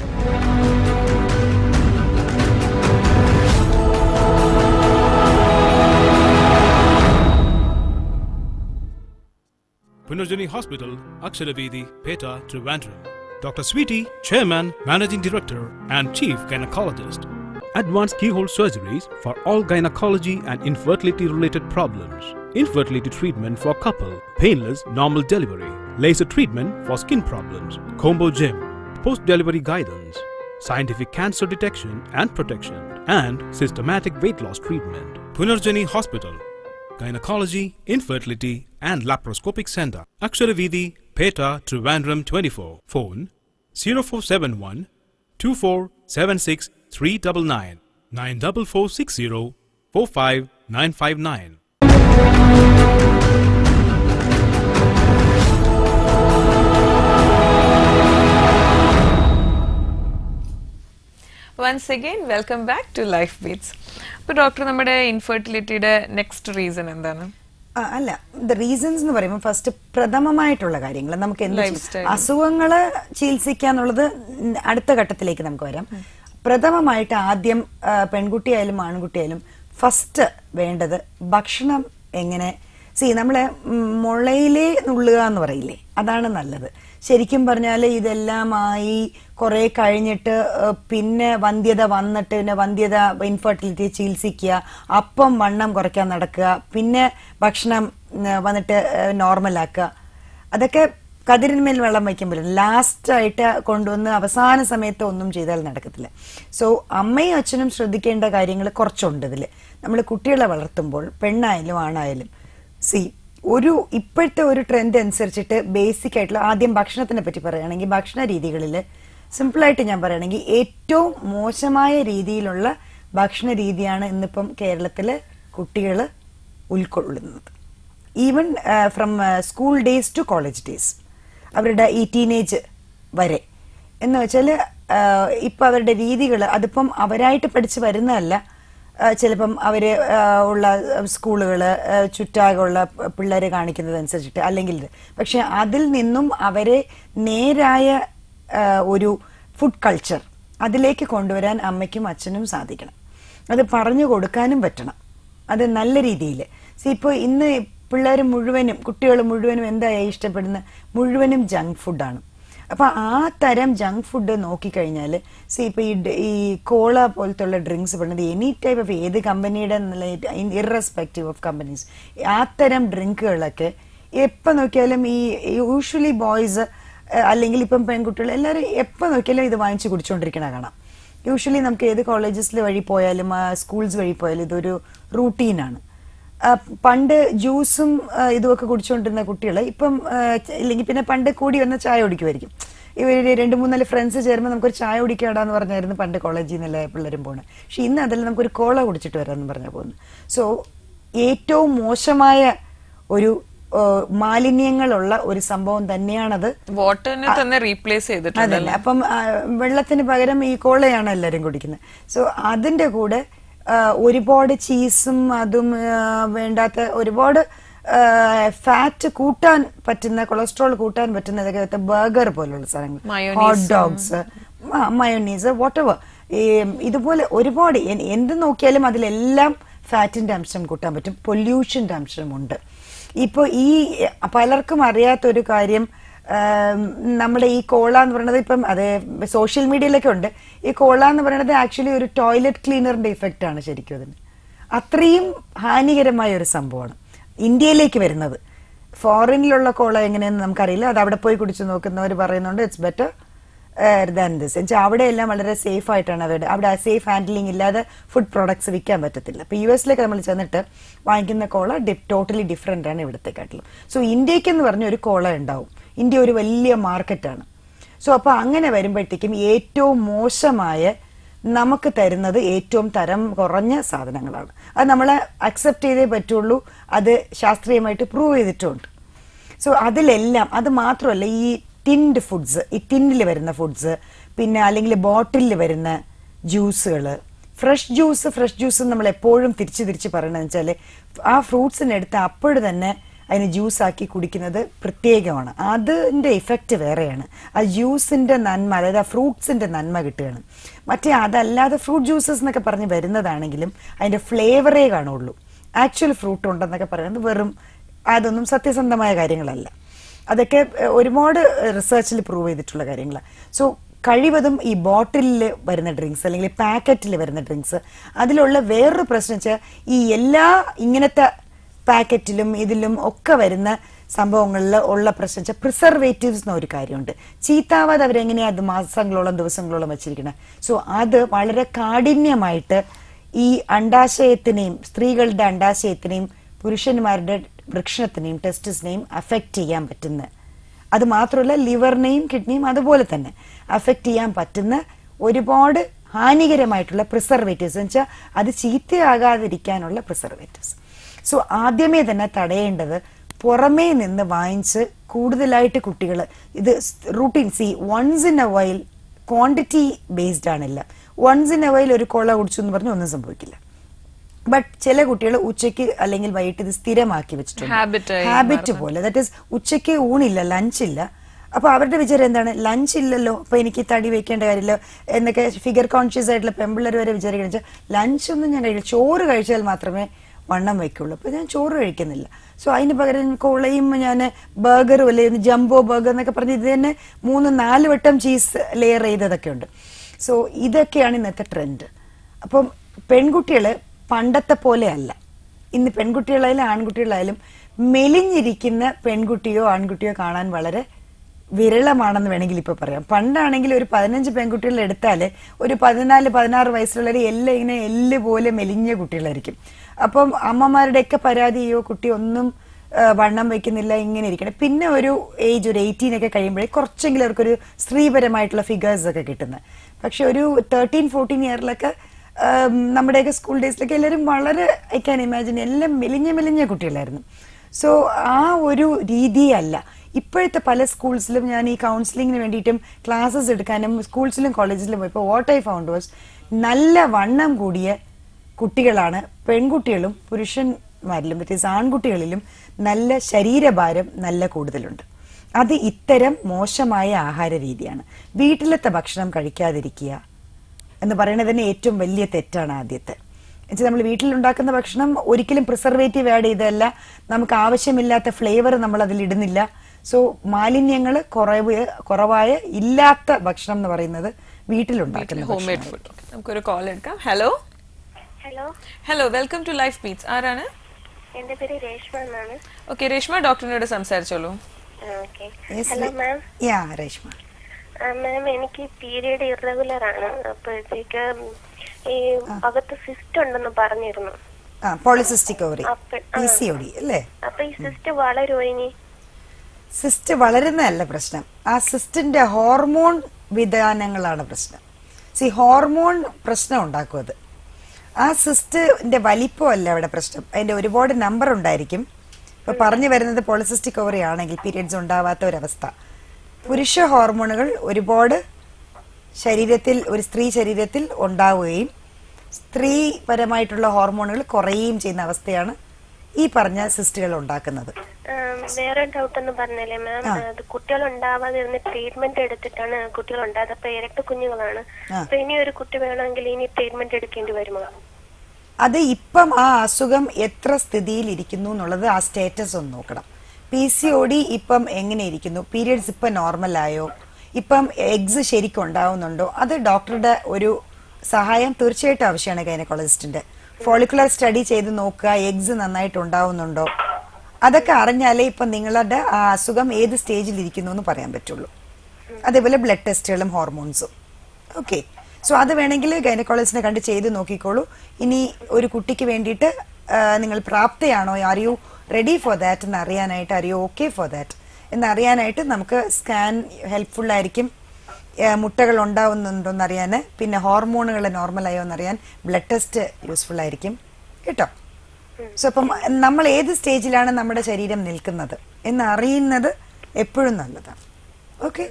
D: Punarjani Hospital, Aksharavedhi, Peta, Trivandrum. Doctor Sweetie, Chairman, Managing Director and Chief Gynecologist. Advanced keyhole surgeries for all gynecology and infertility related problems. Infertility treatment for couple, painless normal delivery, laser treatment for skin problems, combo gym, post-delivery guidance, scientific cancer detection and protection, and systematic weight loss treatment. Punarjani Hospital, Gynecology, Infertility and Laparoscopic Center, Aksharavedhi, Peta, Trivandrum twenty-four. Phone zero four seven one, two four seven six three nine nine, nine four four six zero, four five nine five nine.
A: Once again, welcome back to Life Beats. അപ്പോൾ doctor, നമ്മുടെ ഇൻഫെർട്ടിലിറ്റിയുടെ next reason എന്താണ്?
B: അല്ല, the reasons എന്ന് പറയുമ്പോൾ first പ്രഥമമായിട്ടുള്ള കാര്യങ്ങൾ നമുക്ക് എന്ത് അസുഖങ്ങള് ചികിത്സിക്കാന്നുള്ളത് അടുത്ത ഘട്ടത്തിലേക്ക് നമുക്ക് വരാം. പ്രഥമമായിട്ട് ആദ്യം പെൺകുട്ടിയായാലും ആൺകുട്ടിയായാലും ഫസ്റ്റ് വേണ്ടത് ഭക്ഷണം. എങ്ങനെ സി നമ്മളെ മുളയിലേ നുള്ളുക എന്ന് പറയില്ലേ, അതാണ് നല്ലത്. ശരിക്കും പറഞ്ഞാൽ ഇതെല്ലാമായി കുറെ കഴിഞ്ഞിട്ട് പിന്നെ വന്ധ്യത വന്നിട്ട് പിന്നെ വന്ധ്യത ഇൻഫെർട്ടിലിറ്റി ചികിത്സിക്കുക, അപ്പം വണ്ണം കുറയ്ക്കാൻ നടക്കുക, പിന്നെ ഭക്ഷണം വന്നിട്ട് നോർമലാക്കുക, അതൊക്കെ കതിരിന്മേൽ വെള്ളം വയ്ക്കുമ്പോൾ ലാസ്റ്റ് ആയിട്ട് കൊണ്ടുവന്ന് അവസാന സമയത്ത് ഒന്നും ചെയ്താൽ നടക്കത്തില്ല. സോ അമ്മയും അച്ഛനും ശ്രദ്ധിക്കേണ്ട കാര്യങ്ങൾ കുറച്ചുണ്ട് ഇതിൽ. നമ്മൾ കുട്ടികളെ വളർത്തുമ്പോൾ പെണ്ണായാലും ആണായാലും സി ഒരു ഇപ്പോഴത്തെ ഒരു ട്രെൻഡ് അനുസരിച്ചിട്ട് ബേസിക് ആയിട്ടുള്ള ആദ്യം ഭക്ഷണത്തിനെ പറ്റി പറയുകയാണെങ്കിൽ ഭക്ഷണ രീതികളിൽ സിമ്പിളായിട്ട് ഞാൻ പറയുകയാണെങ്കിൽ ഏറ്റവും മോശമായ രീതിയിലുള്ള ഭക്ഷണ രീതിയാണ് ഇന്നിപ്പം കേരളത്തിലെ കുട്ടികൾ ഉൾക്കൊള്ളുന്നത്. Even from school days to college days, അവരുടെ ഈ ടീനേജ് വരെ എന്ന് വെച്ചാൽ ഇപ്പം അവരുടെ രീതികൾ അതിപ്പം അവരായിട്ട് പഠിച്ച് വരുന്നതല്ല. ചിലപ്പം അവർ ഉള്ള സ്കൂളുകൾ ചുറ്റാകുള്ള പിള്ളേരെ കാണിക്കുന്നതനുസരിച്ചിട്ട് അല്ലെങ്കിൽ പക്ഷെ അതിൽ നിന്നും അവരെ നേരായ ഒരു ഫുഡ് കൾച്ചർ അതിലേക്ക് കൊണ്ടുവരാൻ അമ്മയ്ക്കും അച്ഛനും സാധിക്കണം. അത് പറഞ്ഞു കൊടുക്കാനും പറ്റണം, അത് നല്ല രീതിയിൽ. സി ഇപ്പോൾ ഇന്ന് പിള്ളേർ മുഴുവനും കുട്ടികൾ മുഴുവനും എന്താ ഇഷ്ടപ്പെടുന്ന മുഴുവനും ജങ്ക് ഫുഡാണ്. അപ്പൊ ആ തരം ജങ്ക് ഫുഡ് നോക്കിക്കഴിഞ്ഞാൽ സി ഇപ്പൊ ഈ ഈ കോള പോലത്തുള്ള ഡ്രിങ്ക്സ് പറയുന്നത് എനി ടൈപ്പ് ഓഫ് ഏത് കമ്പനിയുടെ ഇറസ്പെക്റ്റീവ് ഓഫ് കമ്പനീസ് ആ തരം ഡ്രിങ്കുകളൊക്കെ എപ്പോൾ നോക്കിയാലും ഈ യൂഷ്വലി ബോയ്സ് അല്ലെങ്കിൽ ഇപ്പം പെൺകുട്ടികൾ എല്ലാവരും എപ്പോൾ നോക്കിയാലും ഇത് വാങ്ങിച്ച് കുടിച്ചുകൊണ്ടിരിക്കണ കാണാം. യൂഷ്വലി നമുക്ക് ഏത് കോളേജസിൽ വഴി പോയാലും സ്കൂൾസ് വഴി പോയാലും ഇതൊരു റൂട്ടീനാണ്. പണ്ട് ജ്യൂസും ഇതുമൊക്കെ കുടിച്ചുകൊണ്ടിരുന്ന കുട്ടികൾ ഇപ്പം ഇല്ലെങ്കിൽ പിന്നെ പണ്ട് കൂടി വന്ന ചായ കുടിക്കുമായിരിക്കും. ഇവർ രണ്ട് മൂന്നാല് ഫ്രണ്ട്സ് ചേരുമ്പോൾ നമുക്കൊരു ചായ കുടിക്കാടാന്ന് പറഞ്ഞായിരുന്നു പണ്ട് കോളേജിൽ നിന്നല്ല പിള്ളേരും പോകണം. പക്ഷെ ഇന്ന് അതിൽ നമുക്കൊരു കോള കുടിച്ചിട്ട് വരാമെന്ന് പറഞ്ഞാൽ പോകുന്നു. സോ ഏറ്റവും മോശമായ ഒരു മാലിന്യങ്ങളുള്ള ഒരു സംഭവം തന്നെയാണത്.
A: വാട്ടറിനെ തന്നെ റീപ്ലേസ് ചെയ്തിട്ടുണ്ട്.
B: അപ്പം വെള്ളത്തിന് പകരം ഈ കോളയാണ് എല്ലാവരും കുടിക്കുന്നത്. സോ അതിന്റെ കൂടെ ഒരുപാട് ചീസും അതും വേണ്ടാത്ത ഒരുപാട് ഫാറ്റ് കൂട്ടാൻ പറ്റുന്ന കൊളസ്ട്രോൾ കൂട്ടാൻ പറ്റുന്ന ബർഗർ പോലുള്ള സാധനങ്ങൾ, ഹോട്ട് ഡോഗ്സ്, മയോണീസ്, വാട്ടെവർ, ഇതുപോലെ ഒരുപാട് എന്ത് നോക്കിയാലും അതിലെല്ലാം ഫാറ്റിന്റെ അംശം കൂട്ടാൻ പറ്റും. പൊല്യൂഷന്റെ അംശമുണ്ട്. ഇപ്പൊ ഈ പലർക്കും അറിയാത്തൊരു കാര്യം, നമ്മുടെ ഈ കോള എന്ന് പറയുന്നത് ഇപ്പം അത് സോഷ്യൽ മീഡിയയിലൊക്കെ ഉണ്ട്. ഈ കോള എന്ന് പറയുന്നത് ആക്ച്വലി ഒരു ടോയ്ലറ്റ് ക്ലീനറിന്റെ ഇഫക്റ്റ് ആണ് ശരിക്കും. അതിന് അത്രയും ഹാനികരമായ ഒരു സംഭവമാണ് ഇന്ത്യയിലേക്ക് വരുന്നത്. ഫോറിനിലുള്ള കോള എങ്ങനെയെന്ന് നമുക്കറിയില്ല. അത് അവിടെ പോയി കുടിച്ചു നോക്കുന്നവർ പറയുന്നുണ്ട് ഇറ്റ്സ് ബെറ്റർ ദാൻ ദിസ്. എന്നുവെച്ചാൽ അവിടെയെല്ലാം വളരെ സേഫ് ആയിട്ടാണ് അവരുടെ അവിടെ സേഫ് ഹാൻഡ്ലിംഗ് ഇല്ലാതെ ഫുഡ് പ്രോഡക്ട്സ് വിൽക്കാൻ പറ്റത്തില്ല. ഇപ്പൊ യു എസിലേക്ക് നമ്മൾ ചെന്നിട്ട് വാങ്ങിക്കുന്ന കോള ടോട്ടലി ഡിഫറെന്റ് ആണ് ഇവിടത്തെക്കാട്ടിലും. സോ ഇന്ത്യക്ക് എന്ന് പറഞ്ഞ ഒരു കോള ഉണ്ടാവും. ഇന്ത്യ ഒരു വലിയ മാർക്കറ്റാണ്. സോ അപ്പൊ അങ്ങനെ വരുമ്പോഴത്തേക്കും ഏറ്റവും മോശമായ നമുക്ക് തരുന്നത് ഏറ്റവും തരം കുറഞ്ഞ സാധനങ്ങളാണ്. അത് നമ്മൾ അക്സെപ്റ്റ് ചെയ്തേ പറ്റുള്ളൂ. അത് ശാസ്ത്രീയമായിട്ട് പ്രൂവ് ചെയ്തിട്ടുണ്ട്. സോ അതിലെല്ലാം അത് മാത്രമല്ല, ഈ ടിൻഡ് ഫുഡ്സ്, ഈ ടിന്നിൽ വരുന്ന ഫുഡ്സ്, പിന്നെ അല്ലെങ്കിൽ ബോട്ടിലിൽ വരുന്ന ജ്യൂസുകൾ, ഫ്രഷ് ജ്യൂസ് ഫ്രഷ് ജ്യൂസ് നമ്മൾ എപ്പോഴും തിരിച്ച് തിരിച്ച് പറയണമെന്ന് വെച്ചാൽ ആ ഫ്രൂട്ട്സിനെടുത്ത് അപ്പോഴും തന്നെ അതിന് ജ്യൂസാക്കി കുടിക്കുന്നത് പ്രത്യേകമാണ്. അതിൻ്റെ ഇഫക്റ്റ് വേറെയാണ്. ആ ജ്യൂസിൻ്റെ നന്മ, അതായത് ആ ഫ്രൂട്ട്സിൻ്റെ നന്മ കിട്ടുകയാണ്. മറ്റേ അതല്ലാതെ ഫ്രൂട്ട് ജ്യൂസസ് എന്നൊക്കെ പറഞ്ഞ് വരുന്നതാണെങ്കിലും അതിൻ്റെ ഫ്ലേവറേ കാണുള്ളൂ. ആക്ച്വൽ ഫ്രൂട്ട് ഉണ്ടെന്നൊക്കെ പറയുന്നത് വെറും അതൊന്നും സത്യസന്ധമായ കാര്യങ്ങളല്ല. അതൊക്കെ ഒരുപാട് റിസർച്ചിൽ പ്രൂവ് ചെയ്തിട്ടുള്ള കാര്യങ്ങളാണ്. സോ കഴിവതും ഈ ബോട്ടിലിൽ വരുന്ന ഡ്രിങ്ക്സ് അല്ലെങ്കിൽ പാക്കറ്റിൽ വരുന്ന ഡ്രിങ്ക്സ്, അതിലുള്ള വേറൊരു പ്രശ്നം വെച്ചാൽ ഈ എല്ലാ ഇങ്ങനത്തെ പാക്കറ്റിലും ഇതിലും ഒക്കെ വരുന്ന സംഭവങ്ങളിൽ ഉള്ള പ്രശ്നം വെച്ചാൽ പ്രിസർവേറ്റീവ്സ് എന്ന ഒരു കാര്യമുണ്ട്. ചീത്താവാതെ അവരെങ്ങനെയാ അത് മാസങ്ങളോളം ദിവസങ്ങളോളം വെച്ചിരിക്കണം. സോ അത് വളരെ കാഠിന്യമായിട്ട് ഈ അണ്ടാശയത്തിനെയും സ്ത്രീകളുടെ അണ്ടാശയത്തിനെയും പുരുഷന്മാരുടെ വൃക്ഷണത്തിനെയും ടെസ്റ്റിസിനെയും അഫക്റ്റ് ചെയ്യാൻ പറ്റുന്ന, അത് മാത്രമല്ല ലിവറിനെയും കിഡ്നിയും അതുപോലെ തന്നെ അഫക്റ്റ് ചെയ്യാൻ പറ്റുന്ന ഒരുപാട് ഹാനികരമായിട്ടുള്ള പ്രിസർവേറ്റീവ്സ് എന്ന് വെച്ചാൽ അത് ചീത്തയാകാതിരിക്കാനുള്ള പ്രിസർവേറ്റീവ്സ്. സോ ആദ്യമേ തന്നെ തടയേണ്ടത് പുറമേ നിന്ന് വാങ്ങിച്ച് കൂടുതലായിട്ട് കുട്ടികൾ ഇത് routine see once in a while quantity based ആണില്ല. വൺസ് ഇൻ എ വൈൽ ഒരു കോള കുടിച്ചു എന്ന് പറഞ്ഞാൽ ഒന്നും സംഭവിക്കില്ല. ബട്ട് ചില കുട്ടികൾ ഉച്ചയ്ക്ക് അല്ലെങ്കിൽ വൈകിട്ട് ഇത് സ്ഥിരമാക്കി വെച്ചിട്ടുണ്ട്, ഹാബിറ്റ് പോലെ. ദാറ്റ് ഈസ് ഉച്ചയ്ക്ക് ഊണില്ല, ലഞ്ചില്ല. അപ്പൊ അവരുടെ വിചാരം എന്താണ്, ലഞ്ച് ഇല്ലല്ലോ അപ്പൊ എനിക്ക് തടി വെക്കേണ്ട കാര്യമില്ല എന്നൊക്കെ ഫിഗർ കോൺഷ്യസ് ആയിട്ടുള്ള പെമ്പിള്ളേർ വരെ വിചാരിക്കണം വെച്ചാൽ ലഞ്ചൊന്നും ഞാൻ കഴിക്കില്ല, ചോറ് കഴിച്ചാൽ മാത്രമേ വണ്ണം വയ്ക്കുള്ളൂ. അപ്പൊ ഞാൻ ചോറ് കഴിക്കുന്നില്ല. സോ അതിന് പകരം കോളയും ഞാൻ ബർഗറും അല്ലെ ജംബോ ബർഗർ എന്നൊക്കെ പറഞ്ഞ് ഇത് തന്നെ മൂന്ന് നാല് വട്ടം ചീസ് ലെയർ ചെയ്തതൊക്കെ ഉണ്ട്. സോ ഇതൊക്കെയാണ് ഇന്നത്തെ ട്രെൻഡ്. അപ്പം പെൺകുട്ടികള് പണ്ടത്തെ പോലെ അല്ല. ഇന്ന് പെൺകുട്ടികളായാലും ആൺകുട്ടികളായാലും മെലിഞ്ഞിരിക്കുന്ന പെൺകുട്ടിയോ ആൺകുട്ടിയോ കാണാൻ വളരെ വിരളമാണെന്ന് വേണമെങ്കിൽ ഇപ്പൊ പറയാം. പണ്ടാണെങ്കിൽ ഒരു പതിനഞ്ച് പെൺകുട്ടികൾ എടുത്താല് ഒരു പതിനാല് പതിനാറ് വയസ്സുള്ളവർ എല്ലാം ഇങ്ങനെ എല്ല് പോലെ മെലിഞ്ഞ കുട്ടികളായിരിക്കും. അപ്പം അമ്മമാരുടെയൊക്കെ പരാതിയോ കുട്ടി ഒന്നും വണ്ണം വയ്ക്കുന്നില്ല, ഇങ്ങനെ ഇരിക്കണം. പിന്നെ ഒരു ഏജ് ഒരു എയ്റ്റീൻ ഒക്കെ കഴിയുമ്പോഴേ കുറച്ചെങ്കിലും അവർക്കൊരു സ്ത്രീപരമായിട്ടുള്ള ഫിഗേഴ്സ് ഒക്കെ കിട്ടുന്നത്. പക്ഷെ ഒരു തേർട്ടീൻ ഫോർട്ടീൻ ഇയറിലൊക്കെ നമ്മുടെയൊക്കെ സ്കൂൾ ഡേയ്സിലൊക്കെ എല്ലാവരും വളരെ ഐ ക്യാൻ ഇമാജിൻ എല്ലാം മെലിഞ്ഞ മെലിഞ്ഞ കുട്ടികളായിരുന്നു. സോ ആ ഒരു രീതിയല്ല ഇപ്പോഴത്തെ പല സ്കൂൾസിലും. ഞാൻ ഈ കൗൺസിലിങ്ങിന് വേണ്ടിയിട്ടും ക്ലാസ്സസ് എടുക്കാനും സ്കൂൾസിലും കോളേജിലും പോയപ്പോൾ വാട്ട് ഐ ഫൗണ്ട് വാസ് നല്ല വണ്ണം കൂടിയ കുട്ടികളാണ് പെൺകുട്ടികളും പുരുഷന്മാരിലും ദാറ്റ് ഈസ് ആൺകുട്ടികളിലും നല്ല ശരീരഭാരം നല്ല കൂടുതലുണ്ട്. അത് ഇത്തരം മോശമായ ആഹാര രീതിയാണ്. വീട്ടിലത്തെ ഭക്ഷണം കഴിക്കാതിരിക്കുക എന്ന് പറയുന്നത് തന്നെ ഏറ്റവും വലിയ തെറ്റാണ്. ആദ്യത്തെ എന്നുവെച്ചാൽ നമ്മൾ വീട്ടിലുണ്ടാക്കുന്ന ഭക്ഷണം ഒരിക്കലും പ്രിസർവേറ്റീവ് ആഡ് ചെയ്തതല്ല, നമുക്ക് ആവശ്യമില്ലാത്ത ഫ്ലേവർ നമ്മൾ അതിൽ ഇടുന്നില്ല. സോ മാലിന്യങ്ങൾ കുറവ് കുറവായ ഇല്ലാത്ത ഭക്ഷണം എന്ന് പറയുന്നത് വീട്ടിലുണ്ടാക്കുന്ന
A: ഹോം മെയ്ഡ് ഫുഡ്. നമുക്കൊരു കോൾ എടുക്കാം. Hello
E: hello
A: hello welcome to Life Beats. ആരാണ്?
E: എന്റെ പേര് രേഷ്മ എന്നാണ്.
A: ഓക്കെ രേഷ്മ, ഡോക്ടറിനോട് സംസാരിച്ചോളൂ.
E: Okay. Hello ma'am.
B: Yeah Reshma.
E: Ma'am, എനിക്ക് പീരിയഡ് ഇറഗുലർ ആണ്. അപ്പോഴത്തേക്ക് ഈ അകത്ത് സിസ്റ്റ് ഉണ്ടെന്ന് പറഞ്ഞിരുന്നു.
B: ആ polycystic ovary, P C O D അല്ലേ?
E: അപ്പൊ ഈ സിസ്റ്റ് വളരുമോ ഇനി?
B: സിസ്റ്റ് വളരുന്നതല്ല പ്രശ്നം, ആ സിസ്റ്റിന്റെ ഹോർമോൺ വ്യതിയാനങ്ങളാണ് പ്രശ്നം. സി ഹോർമോൺ പ്രശ്നം ഉണ്ടാക്കും അത്. ആ സിസ്റ്റിന്റെ വലിപ്പമല്ല അവിടെ പ്രശ്നം, അതിന്റെ ഒരുപാട് നമ്പർ ഉണ്ടായിരിക്കും. ഇപ്പൊ പറഞ്ഞു വരുന്നത് പോളിസിസ്റ്റിക് ഓവറി ആണെങ്കിൽ പീരിയഡ്സ് ഉണ്ടാവാത്ത ഒരവസ്ഥ. പുരുഷ ഹോർമോണുകൾ ഒരുപാട് ശരീരത്തിൽ, ഒരു സ്ത്രീ ശരീരത്തിൽ ഉണ്ടാവുകയും സ്ത്രീപരമായിട്ടുള്ള ഹോർമോണുകൾ കുറയുകയും ചെയ്യുന്ന അവസ്ഥയാണ് ഈ പറഞ്ഞ സിസ്റ്റുകൾ ഉണ്ടാക്കുന്നത്.
E: വേറെ ഡൗട്ട് എന്ന് പറഞ്ഞല്ലേ മാം, കുട്ടികൾ ഉണ്ടാവാതിരുന്ന ട്രീറ്റ്മെന്റ് എടുത്തിട്ടാണ് കുട്ടികൾ ഉണ്ടായത്. അപ്പൊ ഇരട്ട കുഞ്ഞുങ്ങളാണ്. അപ്പൊ ഇനി ഒരു കുട്ടി വേണമെങ്കിൽ ഇനി ട്രീറ്റ്മെന്റ് എടുക്കേണ്ടി വരുമോ?
B: അത് ഇപ്പം ആ അസുഖം എത്ര സ്ഥിതിയിൽ ഇരിക്കുന്നു എന്നുള്ളത് ആ സ്റ്റേറ്റസ് ഒന്ന് നോക്കണം. പി സി ഒ ഡി ഇപ്പം എങ്ങനെ ഇരിക്കുന്നു, പീരിയഡ്സ് ഇപ്പം നോർമൽ ആയോ, ഇപ്പം എഗ്സ് ശരിക്കും ഉണ്ടാവുന്നുണ്ടോ, അത് ഡോക്ടറുടെ ഒരു സഹായം തീർച്ചയായിട്ടും ആവശ്യമാണ്. ഗൈനക്കോളജിസ്റ്റിന്റെ ഫോളിക്കുലർ സ്റ്റഡി ചെയ്ത് നോക്കുക, എഗ്സ് നന്നായിട്ട് ഉണ്ടാവുന്നുണ്ടോ, അതൊക്കെ അറിഞ്ഞാലേ ഇപ്പം നിങ്ങളുടെ ആ അസുഖം ഏത് സ്റ്റേജിൽ ഇരിക്കുന്നു എന്ന് പറയാൻ പറ്റുള്ളൂ. അതേപോലെ ബ്ലഡ് ടെസ്റ്റുകളും ഹോർമോൺസും. ഓക്കെ, സോ അത് വേണമെങ്കിൽ ഗൈനക്കോളജിസ്റ്റിനെ കണ്ട് ചെയ്ത് നോക്കിക്കോളൂ. ഇനി ഒരു കുട്ടിക്ക് വേണ്ടിയിട്ട് നിങ്ങൾ പ്രാപ്തയാണോ, are you ready for that എന്ന് അറിയാനായിട്ട്, are you okay for that എന്ന് അറിയാനായിട്ട് നമുക്ക് സ്കാൻ ഹെൽപ്ഫുൾ ആയിരിക്കും. മുട്ടകൾ ഉണ്ടാവുന്നുണ്ടോന്ന് അറിയാൻ, പിന്നെ ഹോർമോണുകൾ നോർമലായോ എന്നറിയാൻ ബ്ലഡ് ടെസ്റ്റ് യൂസ്ഫുൾ ആയിരിക്കും കേട്ടോ. സോ അപ്പം നമ്മൾ ഏത് സ്റ്റേജിലാണ് നമ്മുടെ ശരീരം നിൽക്കുന്നത് എന്ന് അറിയുന്നത് എപ്പോഴും നല്ലതാണ്. ഓക്കെ,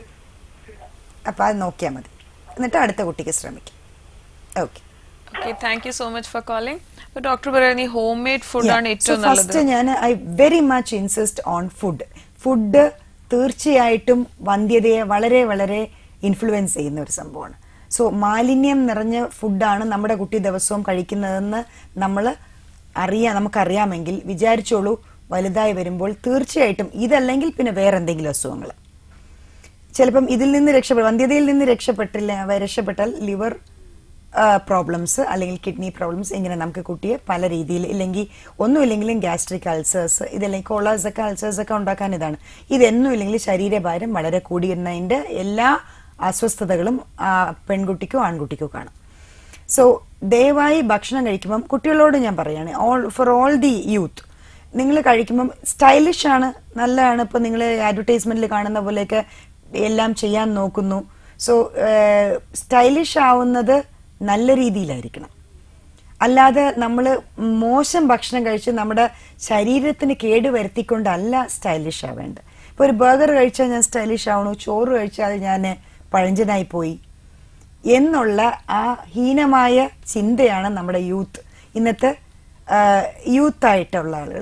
B: അപ്പം അത് നോക്കിയാൽ മതി, എന്നിട്ട് അടുത്ത കുട്ടിക്ക് ശ്രമിക്കാം. Okay
A: okay, thank you so much for calling. Doctor പറയുന്നത് ഈ ഹോം മെയ്ഡ് ഫുഡ് ആണ് ഏറ്റവും നല്ലത്.
B: ഫസ്റ്റ് ഞാൻ I very much insist on food. Food തീർച്ചയായിട്ടും വന്ധ്യതയെ വളരെ വളരെ ഇൻഫ്ലുവൻസ് ചെയ്യുന്ന ഒരു സംഭവമാണ്. സോ മാലിന്യം നിറഞ്ഞ ഫുഡാണ് നമ്മുടെ കുട്ടി ദിവസവും കഴിക്കുന്നതെന്ന് നമ്മൾ അറിയാം, നമുക്കറിയാമെങ്കിൽ വിചാരിച്ചോളൂ, വലുതായി വരുമ്പോൾ തീർച്ചയായിട്ടും ഇതല്ലെങ്കിൽ പിന്നെ വേറെ എന്തെങ്കിലും അസുഖങ്ങൾ ചിലപ്പം ഇതിൽ നിന്ന് രക്ഷപ്പെടും. വന്ധ്യതയിൽ നിന്ന് രക്ഷപ്പെട്ടില്ല രക്ഷപ്പെട്ടാൽ ലിവർ പ്രോബ്ലംസ് അല്ലെങ്കിൽ കിഡ്നി പ്രോബ്ലംസ്, ഇങ്ങനെ നമുക്ക് കുട്ടിയെ പല രീതിയിൽ, ഇല്ലെങ്കിൽ ഒന്നുമില്ലെങ്കിലും ഗ്യാസ്ട്രിക് അൾസേഴ്സ്, ഇതല്ലെങ്കിൽ കോളേഴ്സ് ഒക്കെ അൾസേഴ്സ് ഒക്കെ ഉണ്ടാക്കാൻ ഇതാണ്. ഇതൊന്നും ഇല്ലെങ്കിൽ ശരീരഭാരം വളരെ കൂടിയിരുന്നതിൻ്റെ എല്ലാ അസ്വസ്ഥതകളും ആ പെൺകുട്ടിക്കോ ആൺകുട്ടിക്കോ കാണും. സോ ദയവായി ഭക്ഷണം കഴിക്കുമ്പം കുട്ടികളോട് ഞാൻ പറയുകയാണ്, all for all the youth, നിങ്ങൾ കഴിക്കുമ്പം സ്റ്റൈലിഷ് ആണ്, നല്ലതാണ്. ഇപ്പം നിങ്ങൾ അഡ്വർടൈസ്മെന്റിൽ കാണുന്ന പോലെയൊക്കെ എല്ലാം ചെയ്യാൻ നോക്കുന്നു. സോ സ്റ്റൈലിഷ് ആവുന്നത് നല്ല രീതിയിലായിരിക്കണം, അല്ലാതെ നമ്മൾ മോശം ഭക്ഷണം കഴിച്ച് നമ്മുടെ ശരീരത്തിന് കേട് വരുത്തിക്കൊണ്ടല്ല സ്റ്റൈലിഷ് ആവേണ്ടത്. ഇപ്പോൾ ഒരു ബർഗർ കഴിച്ചാൽ ഞാൻ സ്റ്റൈലിഷ് ആവണു, ചോറ് കഴിച്ചാൽ ഞാൻ പഴഞ്ചനായി പോയി എന്നുള്ള ആ ഹീനമായ ചിന്തയാണ് നമ്മുടെ യൂത്ത്, ഇന്നത്തെ യൂത്തായിട്ടുള്ള ആളുകൾ,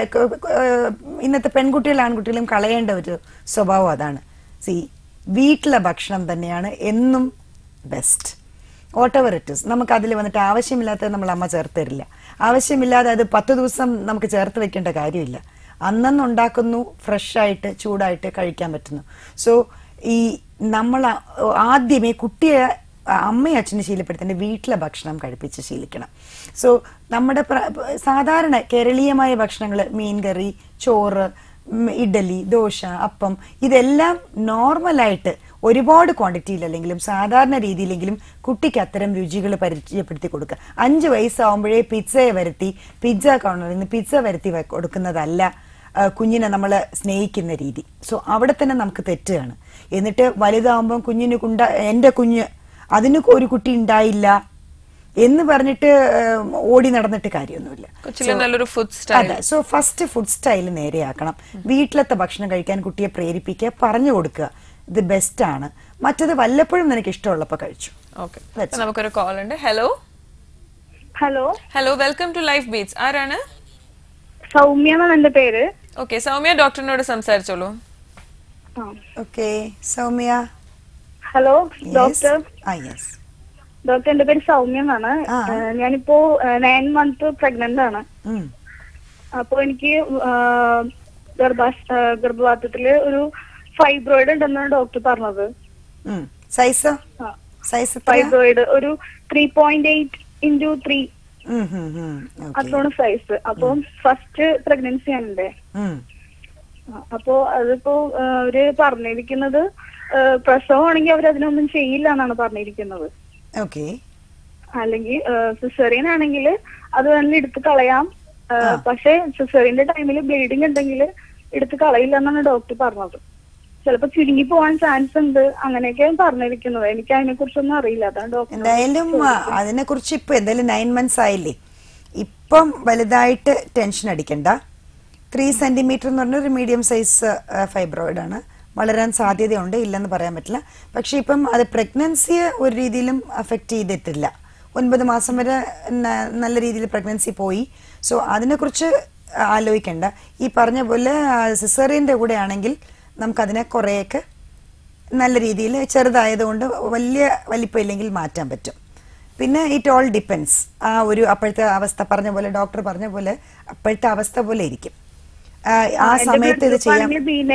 B: ഇന്നത്തെ പെൺകുട്ടികളും ആൺകുട്ടികളും കളയേണ്ട ഒരു സ്വഭാവം അതാണ്. സി വീട്ടിലെ ഭക്ഷണം തന്നെയാണ് എന്നും ബെസ്റ്റ്. വാട്ടെവർ ഇറ്റ് ഇസ്, നമുക്ക് അതിൽ വന്നിട്ട് ആവശ്യമില്ലാത്തത് നമ്മൾ അമ്മ ചേർത്ത് തരില്ല. ആവശ്യമില്ലാതെ അത് പത്ത് ദിവസം നമുക്ക് ചേർത്ത് വെക്കേണ്ട കാര്യമില്ല. അന്നന്ന് ഉണ്ടാക്കുന്നു, ഫ്രഷായിട്ട് ചൂടായിട്ട് കഴിക്കാൻ പറ്റുന്നു. സോ ഈ നമ്മൾ ആദ്യമേ കുട്ടിയെ അമ്മയും അച്ഛനും ശീലപ്പെടുത്തേണ്ട വീട്ടിലെ ഭക്ഷണം കഴിപ്പിച്ച് ശീലിക്കണം. സോ നമ്മുടെ സാധാരണ കേരളീയമായ ഭക്ഷണങ്ങൾ, മീൻകറി, ചോറ്, ഇഡലി, ദോശ, അപ്പം, ഇതെല്ലാം നോർമലായിട്ട് ഒരുപാട് ക്വാണ്ടിറ്റിയിലല്ലെങ്കിലും സാധാരണ രീതിയിലെങ്കിലും കുട്ടിക്ക് അത്തരം രുചികൾ പരിചയപ്പെടുത്തി കൊടുക്കുക. അഞ്ച് വയസ്സാവുമ്പോഴേ പിസ്സയെ വരുത്തി പിസ്സ കോർണറിൽ നിന്ന് പിസ്സ വരുത്തി കൊടുക്കുന്നതല്ല കുഞ്ഞിനെ നമ്മൾ സ്നേഹിക്കുന്ന രീതി. സോ അവിടെ തന്നെ നമുക്ക് തെറ്റുകയാണ്. എന്നിട്ട് വലുതാവുമ്പം കുഞ്ഞിന് കുണ്ട എൻ്റെ കുഞ്ഞ് അതിന് ഒരു കുട്ടി ഉണ്ടായില്ല എന്ന് പറഞ്ഞിട്ട് ഓടി നടന്നിട്ട് കാര്യമൊന്നുമില്ല. അതെ, സോ ഫസ്റ്റ് ഫുഡ് സ്റ്റൈൽ നേരെയാക്കണം. വീട്ടിലത്തെ ഭക്ഷണം കഴിക്കാൻ കുട്ടിയെ പ്രേരിപ്പിക്കുക, പറഞ്ഞു കൊടുക്കുക, ഇത് ബെസ്റ്റ് ആണ്. മറ്റത് വല്ലപ്പോഴും നിനക്ക് ഇഷ്ടമുള്ളപ്പോ കഴിച്ചു.
A: നമുക്കൊരു കോൾ ഉണ്ട്. Hello
C: hello
A: hello welcome to Life Beats. ആരാണ്?
C: സൗമ്യ എന്നാണ് എന്റെ പേര്.
A: ഓക്കെ സൗമ്യ, ഡോക്ടറിനോട് സംസാരിച്ചോളൂ.
B: Okay Soumya.
C: Hello doctor.
B: Doctor
C: എന്റെ പേര് സൗമ്യ എന്നാണ്. ഞാനിപ്പോ നയൻ മന്ത് പ്രഗ്നന്റ് ആണ്. അപ്പൊ എനിക്ക്
F: ഗർഭാശ ഗർഭപാത്രത്തില് ഒരു ഫൈബ്രോയിഡ് ഉണ്ടെന്നാണ് ഡോക്ടർ പറഞ്ഞത്.
B: സൈസ് സൈസ്
F: ഫൈബ്രോയിഡ് ഒരു three point eight into three അത്രയാണ് സൈസ്. അപ്പം ഫസ്റ്റ് പ്രഗ്നൻസി ആണല്ലേ. അപ്പോ അതിപ്പോ അവര് പറഞ്ഞിരിക്കുന്നത് പ്രസവമാണെങ്കിൽ അവരതിനൊന്നും ചെയ്യില്ല എന്നാണ് പറഞ്ഞിരിക്കുന്നത്. അല്ലെങ്കിൽ സിസേറിയൻ ആണെങ്കിൽ അത് വേണമെങ്കിൽ എടുത്ത് കളയാം. പക്ഷെ സിസേറിയന്റെ ടൈമിൽ ബ്ലീഡിങ് ഉണ്ടെങ്കിൽ എടുത്ത് കളയില്ല എന്നാണ് ഡോക്ടർ പറഞ്ഞത്. ചിലപ്പോ ചുരുങ്ങി പോവാൻ ചാൻസ് ഉണ്ട് അങ്ങനെയൊക്കെയാണ് പറഞ്ഞിരിക്കുന്നത്. എനിക്ക് അതിനെ കുറിച്ചൊന്നും അറിയില്ല. അതാണ് ഡോക്ടർ.
B: എന്തായാലും അതിനെ കുറിച്ച് ഇപ്പൊ എന്തായാലും നയൻ മന്ത്സ് ആയില്ലേ, ഇപ്പം വലുതായിട്ട് ടെൻഷൻ അടിക്കണ്ട. ത്രീ സെന്റിമീറ്റർ എന്ന് പറഞ്ഞ ഒരു മീഡിയം സൈസ് ഫൈബ്രോയിഡ് ആണ്. വളരാൻ സാധ്യതയുണ്ട്, ഇല്ലെന്ന് പറയാൻ പറ്റില്ല. പക്ഷെ ഇപ്പം അത് പ്രഗ്നൻസിയെ ഒരു രീതിയിലും അഫക്റ്റ് ചെയ്തിട്ടില്ല. ഒൻപത് മാസം വരെ നല്ല രീതിയിൽ പ്രഗ്നൻസി പോയി. സോ അതിനെക്കുറിച്ച് ആലോചിക്കേണ്ട. ഈ പറഞ്ഞ പോലെ സിസേറിയന്റെ കൂടെ ആണെങ്കിൽ നമുക്കതിനെ കുറേയൊക്കെ നല്ല രീതിയിൽ ചെറുതായതുകൊണ്ട് വലിയ വലിപ്പമില്ലെങ്കിൽ മാറ്റാൻ പറ്റും. പിന്നെ ഇറ്റ് ഓൾ ഡിപ്പെൻസ്. ആ ഒരു അപ്പോഴത്തെ അവസ്ഥ പറഞ്ഞ പോലെ ഡോക്ടർ പറഞ്ഞ പോലെ അപ്പോഴത്തെ അവസ്ഥ പോലെ ഇരിക്കും. ആ സമയത്ത് ഇത് ചെയ്യാം.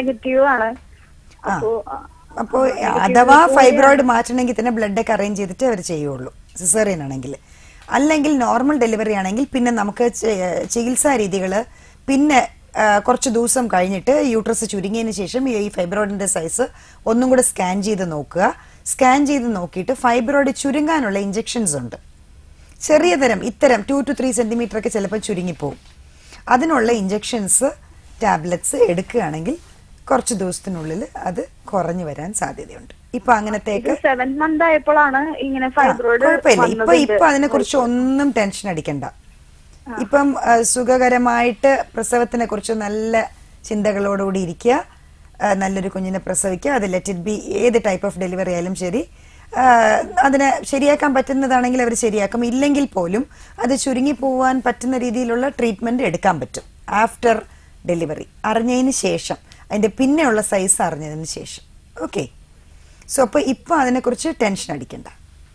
B: അപ്പോ അഥവാ ഫൈബ്രോയിഡ് മാറ്റണമെങ്കിൽ തന്നെ ബ്ലഡ് ഒക്കെ അറേഞ്ച് ചെയ്തിട്ട് അവർ ചെയ്യുള്ളൂ സിസേറിയൻ ആണെങ്കിൽ. അല്ലെങ്കിൽ നോർമൽ ഡെലിവറി ആണെങ്കിൽ പിന്നെ നമുക്ക് ചികിത്സാ രീതികൾ പിന്നെ കുറച്ച് ദിവസം കഴിഞ്ഞിട്ട് യൂട്രസ് ചുരുങ്ങിയതിന് ശേഷം ഈ ഫൈബ്രോയിഡിന്റെ സൈസ് ഒന്നും കൂടെ സ്കാൻ ചെയ്ത് നോക്കുക. സ്കാൻ ചെയ്ത് നോക്കിയിട്ട് ഫൈബ്രോയിഡ് ചുരുങ്ങാനുള്ള ഇഞ്ചെക്ഷൻസ് ഉണ്ട്. ചെറിയ തരം ഇത്തരം ടു ടു ത്രീ സെന്റിമീറ്റർ ഒക്കെ ചിലപ്പോൾ ചുരുങ്ങിപ്പോവും. അതിനുള്ള ഇഞ്ചെക്ഷൻസ് ടാബ്ലറ്റ്സ് എടുക്കുകയാണെങ്കിൽ കുറച്ച് ദിവസത്തിനുള്ളിൽ അത് കുറഞ്ഞു വരാൻ സാധ്യതയുണ്ട്. ഇപ്പൊ അങ്ങനത്തേക്ക് കുഴപ്പമില്ല. ഇപ്പൊ ഇപ്പൊ അതിനെ കുറിച്ച് ഒന്നും ടെൻഷൻ അടിക്കണ്ട. ഇപ്പം സുഖകരമായിട്ട് പ്രസവത്തിനെ കുറിച്ച് നല്ല ചിന്തകളോടുകൂടി ഇരിക്കുക. നല്ലൊരു കുഞ്ഞിനെ പ്രസവിക്കുക. അത് ലെറ്റ് ഇറ്റ് ബി ഏത് ടൈപ്പ് ഓഫ് ഡെലിവറി ആയാലും ശരി, അതിനെ ശരിയാക്കാൻ പറ്റുന്നതാണെങ്കിൽ അവർ ശരിയാക്കും. ഇല്ലെങ്കിൽ പോലും അത് ചുരുങ്ങി പോവാൻ പറ്റുന്ന രീതിയിലുള്ള ട്രീറ്റ്മെന്റ് എടുക്കാൻ പറ്റും ആഫ്റ്റർ ഡെലിവറി, അറിഞ്ഞതിന് ശേഷം, അതിന്റെ പിന്നെയുള്ള സൈസ് അറിഞ്ഞതിന് ശേഷം. ഓക്കെ. സോ അപ്പൊ ഇപ്പൊ അതിനെക്കുറിച്ച് ടെൻഷൻ അടിക്കണ്ട.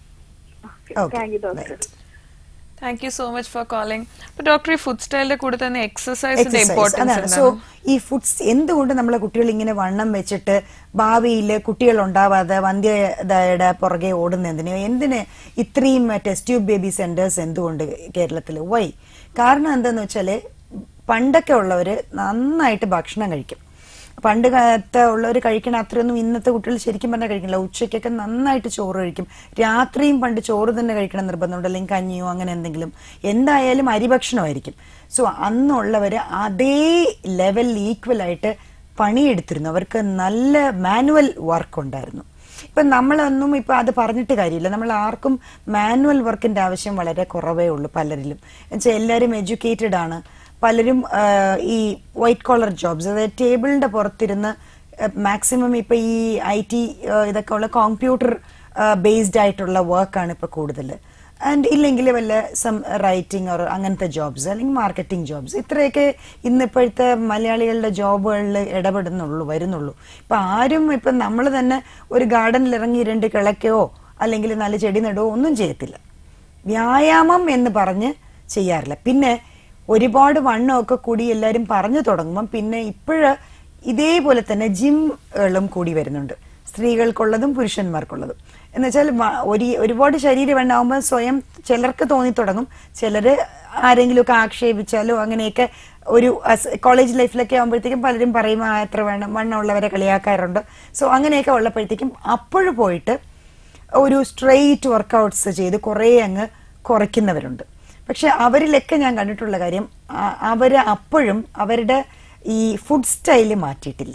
A: Thank you so much for calling. Doctor, ഈ ഫുഡ് സ്റ്റൈലിന്റെ കൂടെ തന്നെ എക്സസൈസിന്റെ ഇമ്പോർട്ടൻസ്.
B: സോ ഈ ഫുഡ്സ് എന്തുകൊണ്ട് നമ്മളെ കുട്ടികൾ ഇങ്ങനെ വണ്ണം വെച്ചിട്ട് ഭാവിയിൽ കുട്ടികൾ ഉണ്ടാവാതെ വന്ധ്യതയുടെ പുറകെ ഓടുന്നതിന് എന്തിന് ഇത്രയും ടെസ്റ്റ് ട്യൂബ് ബേബി സെന്റേഴ്സ് എന്തുകൊണ്ട് കേരളത്തിൽ? വൈ? കാരണം എന്താന്ന് വെച്ചാല് പണ്ടൊക്കെ ഉള്ളവര് നന്നായിട്ട് ഭക്ഷണം കഴിക്കും. പണ്ട് കാലത്ത് ഉള്ളവർ കഴിക്കണ അത്രയൊന്നും ഇന്നത്തെ കുട്ടികൾ ശരിക്കും പറഞ്ഞാൽ കഴിക്കില്ല. ഉച്ചയ്ക്കൊക്കെ നന്നായിട്ട് ചോറ് കഴിക്കും. രാത്രിയും പണ്ട് ചോറ് തന്നെ കഴിക്കണം നിർബന്ധമുണ്ട്, അല്ലെങ്കിൽ കഞ്ഞിയോ അങ്ങനെ എന്തെങ്കിലും, എന്തായാലും അരിഭക്ഷണമായിരിക്കും. സോ അന്നുള്ളവർ അതേ ലെവലിൽ ഈക്വൽ ആയിട്ട് പണിയെടുത്തിരുന്നു. അവർക്ക് നല്ല മാനുവൽ വർക്ക് ഉണ്ടായിരുന്നു. ഇപ്പം നമ്മളൊന്നും ഇപ്പം അത് പറഞ്ഞിട്ട് കാര്യമില്ല. നമ്മൾ ആർക്കും മാനുവൽ വർക്കിന്റെ ആവശ്യം വളരെ കുറവേ ഉള്ളൂ പലരിലും. എന്നുവെച്ചാൽ എല്ലാവരും എഡ്യൂക്കേറ്റഡ് ആണ്. പലരും ഈ വൈറ്റ് കോളർ ജോബ്സ്, അതായത് ടേബിളിന്റെ പുറത്തിരുന്ന് മാക്സിമം ഇപ്പൊ ഈ ഐ ടി ഇതൊക്കെ ഉള്ള കമ്പ്യൂട്ടർ ബേസ്ഡ് ആയിട്ടുള്ള വർക്കാണ് ഇപ്പൊ കൂടുതൽ. ആൻഡ് ഇല്ലെങ്കിൽ വല്ല സം റൈറ്റിംഗ് ഓർ അങ്ങനത്തെ ജോബ്സ്, അല്ലെങ്കിൽ മാർക്കറ്റിംഗ് ജോബ്സ്, ഇത്രയൊക്കെ ഇന്നിപ്പോഴത്തെ മലയാളികളുടെ ജോബുകളിൽ ഇടപെടുന്നുള്ളൂ, വരുന്നുള്ളൂ. ഇപ്പൊ ആരും ഇപ്പൊ നമ്മൾ തന്നെ ഒരു ഗാർഡനിൽ ഇറങ്ങി രണ്ട് കിളക്കയോ അല്ലെങ്കിൽ നല്ല ചെടി നടുവോ ഒന്നും ചെയ്യത്തില്ല. വ്യായാമം എന്ന് പറഞ്ഞ് ചെയ്യാറില്ല. പിന്നെ ഒരുപാട് വണ്ണമൊക്കെ കൂടി എല്ലാവരും പറഞ്ഞു തുടങ്ങുമ്പം പിന്നെ ഇപ്പോഴ് ഇതേപോലെ തന്നെ ജിമ്മുകളും കൂടി വരുന്നുണ്ട്, സ്ത്രീകൾക്കുള്ളതും പുരുഷന്മാർക്കുള്ളതും. എന്ന് വെച്ചാൽ ഒരു ഒരുപാട് ശരീരവണ്ണാവുമ്പോൾ സ്വയം ചിലർക്ക് തോന്നി തുടങ്ങും. ചിലര് ആരെങ്കിലുമൊക്കെ ആക്ഷേപിച്ചാലോ അങ്ങനെയൊക്കെ ഒരു കോളേജ് ലൈഫിലൊക്കെ ആകുമ്പോഴത്തേക്കും പലരും പറയും ആ എത്ര വേണം വണ്ണമുള്ളവരെ കളിയാക്കാറുണ്ട്. സോ അങ്ങനെയൊക്കെ ഉള്ളപ്പോഴത്തേക്കും അപ്പോഴും പോയിട്ട് ഒരു സ്ട്രെയിറ്റ് വർക്കൗട്ട്സ് ചെയ്ത് കുറേ അങ്ങ് കുറയ്ക്കുന്നവരുണ്ട്. പക്ഷെ അവരിലൊക്കെ ഞാൻ കണ്ടിട്ടുള്ള കാര്യം, അവര് അപ്പോഴും അവരുടെ ഈ ഫുഡ് സ്റ്റൈല് മാറ്റിയിട്ടില്ല.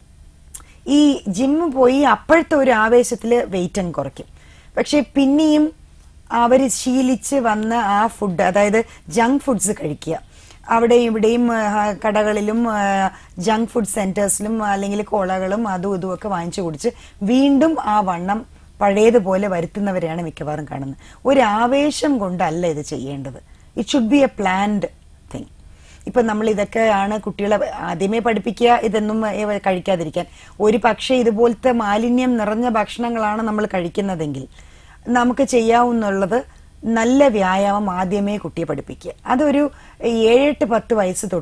B: ഈ ജിമ്മ് പോയി അപ്പോഴത്തെ ഒരു ആവേശത്തിൽ വെയിറ്റ് അങ്ങ് കുറയ്ക്കും. പക്ഷെ പിന്നെയും അവർ ശീലിച്ച് വന്ന ആ ഫുഡ്, അതായത് ജങ്ക് ഫുഡ്സ് കഴിക്കുക, അവിടെ ഇവിടെയും കടകളിലും ജങ്ക് ഫുഡ് സെന്റേഴ്സിലും അല്ലെങ്കിൽ കോളകളും അതും ഇതും ഒക്കെ വാങ്ങിച്ചു കുടിച്ച് വീണ്ടും ആ വണ്ണം പഴയതുപോലെ വരുത്തുന്നവരെയാണ് മിക്കവാറും കാണുന്നത്. ഒരു ആവേശം കൊണ്ടല്ല ഇത് ചെയ്യേണ്ടത്. It should be a planned thing. ഇപ്പൊ നമ്മൾ ഇതൊക്കെയാണ് കുട്ടികളെ ആദ്യമേ പഠിപ്പിക്കുക, ഇതൊന്നും കഴിക്കാതിരിക്കാൻ. ഒരു പക്ഷേ ഇതുപോലത്തെ മാലിന്യം നിറഞ്ഞ ഭക്ഷണങ്ങളാണ് നമ്മൾ കഴിക്കുന്നതെങ്കിൽ നമുക്ക് ചെയ്യാവുന്നുള്ളത് നല്ല വ്യായാമം ആദ്യമേ കുട്ടിയെ പഠിപ്പിക്കുക. അതൊരു ഏഴെട്ട് പത്ത് വയസ്സ് തൊട്ട്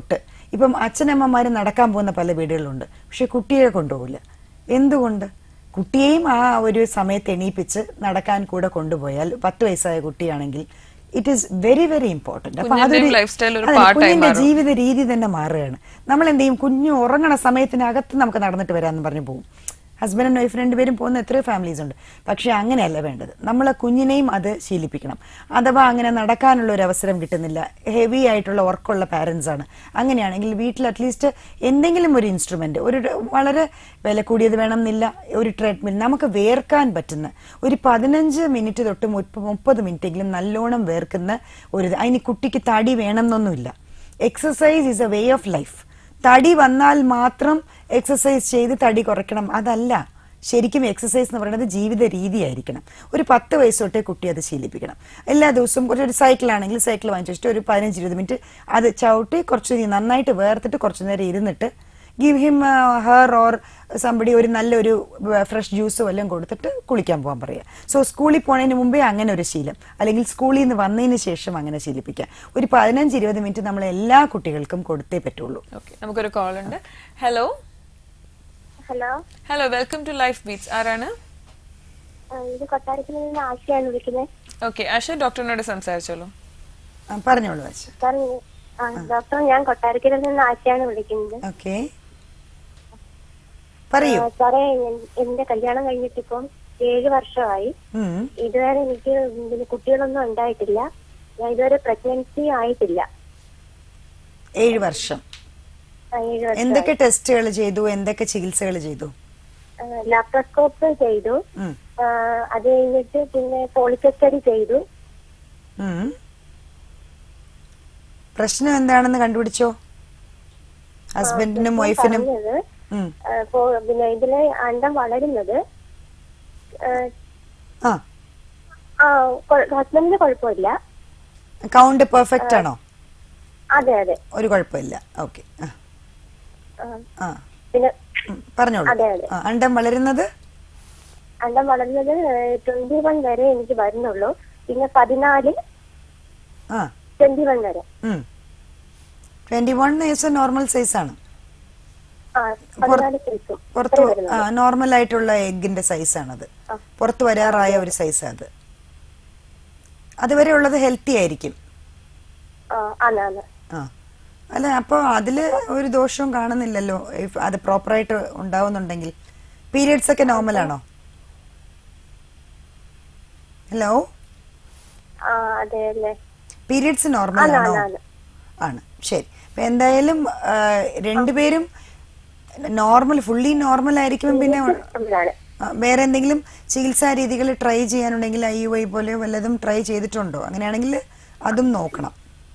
B: ഇപ്പം അച്ഛനമ്മമാര് നടക്കാൻ പോകുന്ന പല വീടുകളുണ്ട്, പക്ഷെ കുട്ടിയെ കൊണ്ടുപോകില്ല. എന്തുകൊണ്ട്? കുട്ടിയെയും ആ ഒരു സമയത്ത് എണീപ്പിച്ച് നടക്കാൻ കൂടെ കൊണ്ടുപോയാൽ പത്ത് വയസ്സായ കുട്ടിയാണെങ്കിൽ it is very very important. അപ്പൊ അതൊരു കുഞ്ഞിന്റെ ജീവിത രീതി തന്നെ മാറുകയാണ്. നമ്മൾ എന്ത് ചെയ്യും, കുഞ്ഞു ഉറങ്ങണ സമയത്തിനകത്ത് നമുക്ക് നടന്നിട്ട് വരാമെന്ന് പറഞ്ഞു പോകും. ഹസ്ബൻഡ് ആൻഡ് വൈഫ് രണ്ടുപേരും പോകുന്ന എത്രയോ ഫാമിലീസ് ഉണ്ട്. പക്ഷെ അങ്ങനെയല്ല വേണ്ടത്. നമ്മളെ കുഞ്ഞിനെയും അത് ശീലിപ്പിക്കണം. അഥവാ അങ്ങനെ നടക്കാനുള്ള ഒരു അവസരം കിട്ടുന്നില്ല, ഹെവി ആയിട്ടുള്ള വർക്കുള്ള പാരൻസ് ആണ്, അങ്ങനെയാണെങ്കിൽ വീട്ടിൽ അറ്റ്ലീസ്റ്റ് എന്തെങ്കിലും ഒരു ഇൻസ്ട്രുമെന്റ്, ഒരു വളരെ വില കൂടിയത് വേണം എന്നില്ല, ഒരു ട്രെഡ്മിൽ, നമുക്ക് വേർക്കാൻ പറ്റുന്ന ഒരു പതിനഞ്ച് മിനിറ്റ് തൊട്ട് മുപ്പത് മിനിറ്റ് എങ്കിലും നല്ലോണം വേർക്കുന്ന ഒരു, അതിന് കുട്ടിക്ക് തടി വേണം എന്നൊന്നുമില്ല. Exercise is a way of life. തടി വന്നാൽ മാത്രം എക്സസൈസ് ചെയ്ത് തടി കുറയ്ക്കണം, അതല്ല. ശരിക്കും എക്സസൈസ് എന്ന് പറയുന്നത് ജീവിത രീതിയായിരിക്കണം. ഒരു പത്ത് വയസ്സ് തൊട്ടേ കുട്ടി അത് ശീലിപ്പിക്കണം. എല്ലാ ദിവസവും ഒരു സൈക്കിൾ ആണെങ്കിൽ സൈക്കിൾ വാങ്ങിച്ചു വെച്ചിട്ട് ഒരു പതിനഞ്ച് ഇരുപത് മിനിറ്റ് അത് ചവിട്ടി കുറച്ച് നന്നായിട്ട് വേർത്തിട്ട് കുറച്ചു നേരം ഇരുന്നിട്ട് give him her or somebody ഒരു നല്ലൊരു ഫ്രഷ് ജ്യൂസ് വല്ലതും കൊടുത്തിട്ട് കുളിക്കാൻ പോകാൻ പറയുക. സോ സ്കൂളിൽ പോണതിന് മുമ്പേ അങ്ങനെ ഒരു ശീലം, അല്ലെങ്കിൽ സ്കൂളിൽ നിന്ന് വന്നതിന് ശേഷം അങ്ങനെ ശീലിപ്പിക്കാം. ഒരു പതിനഞ്ച് ഇരുപത് മിനിറ്റ് നമ്മൾ എല്ലാ കുട്ടികൾക്കും കൊടുത്തേ പറ്റുള്ളൂ.
A: നമുക്കൊരു കോൾ ഉണ്ട്. Hello
C: hello
A: hello welcome to Life Beats. ആരാണ്?
C: ഇത് കൊട്ടാരത്തിൽ നിന്ന് ആശയാണ് വിളിക്കുന്നത്.
A: ഓക്കെ ആശ, ഡോക്ടറിനോട് സംസാരിച്ചോളൂ.
B: പറഞ്ഞോളൂ ആശ.
C: ഡോക്ടർ, ഞാൻ കൊട്ടാരക്കരയിൽ നിന്ന് ആശയാണ് വിളിക്കുന്നത്.
B: ഓക്കെ പറയൂ.
C: സാറേ, എന്റെ കല്യാണം കഴിഞ്ഞിട്ട് ഇപ്പം ഏഴ് വർഷമായി. ഇതുവരെ എനിക്ക് കുട്ടികളൊന്നും ഉണ്ടായിട്ടില്ല. ഞാൻ ഇതുവരെ പ്രഗ്നൻസി ആയിട്ടില്ല.
B: ഏഴ് വർഷം. എന്തൊക്കെ ടെസ്റ്റുകൾ ചെയ്തു, എന്തൊക്കെ ചികിത്സകൾ ചെയ്തു?
C: ലാപ്രോസ്കോപ്പ് ചെയ്തു, അത് കഴിഞ്ഞിട്ട് പിന്നെ പോളിസെസ്റ്ററി ചെയ്തു.
B: പ്രശ്നം എന്താണെന്ന് കണ്ടുപിടിച്ചോ? ഹസ്ബൻഡിനും വൈഫിനും?
C: പിന്നെ ഇതില് അണ്ടം വളരുന്നത് ഹസ്ബൻഡിന് കുഴപ്പമില്ല.
B: കൗണ്ട് പെർഫെക്റ്റ് ആണോ?
C: അതെ അതെ,
B: ഒരു കുഴപ്പമില്ല. ഓക്കെ,
C: പിന്നെ
B: പറഞ്ഞോളൂ. അണ്ടം വളരുന്നത്
C: അണ്ടം വളരുന്നത് ട്വന്റി വൺ വരെ എനിക്ക് വരുന്നുള്ളൂ. പിന്നെ പതിനാല് ട്വന്റി വൺ വരെ.
B: Twenty one is normal size ആണ്. പുറത്ത് നോർമൽ ആയിട്ടുള്ള എഗിന്റെ സൈസ് ആണത്. പുറത്ത് വരാറായ ഒരു സൈസ് അത്. അതുവരെ ഉള്ളത് ഹെൽത്തി ആയിരിക്കും. ആ അല്ല, അപ്പൊ അതില് ഒരു ദോഷവും കാണുന്നില്ലല്ലോ. അത് പ്രോപ്പറായിട്ട് ഉണ്ടാവുന്നുണ്ടെങ്കിൽ. പീരിയഡ്സ് ഒക്കെ നോർമൽ ആണോ? ഹലോ, പീരിയഡ്സ് നോർമൽ ആണോ? ആണ്. ശരി. അപ്പൊ എന്തായാലും രണ്ടുപേരും നോർമൽ, ഫുള്ളി നോർമൽ ആയിരിക്കും. പിന്നെ വേറെ എന്തെങ്കിലും ചികിത്സാ രീതികൾ ട്രൈ ചെയ്യാനുണ്ടെങ്കിൽ ഐ യു ഐ പോലെ വല്ലതും ട്രൈ ചെയ്തിട്ടുണ്ടോ? അങ്ങനെയാണെങ്കിൽ അതും നോക്കണം.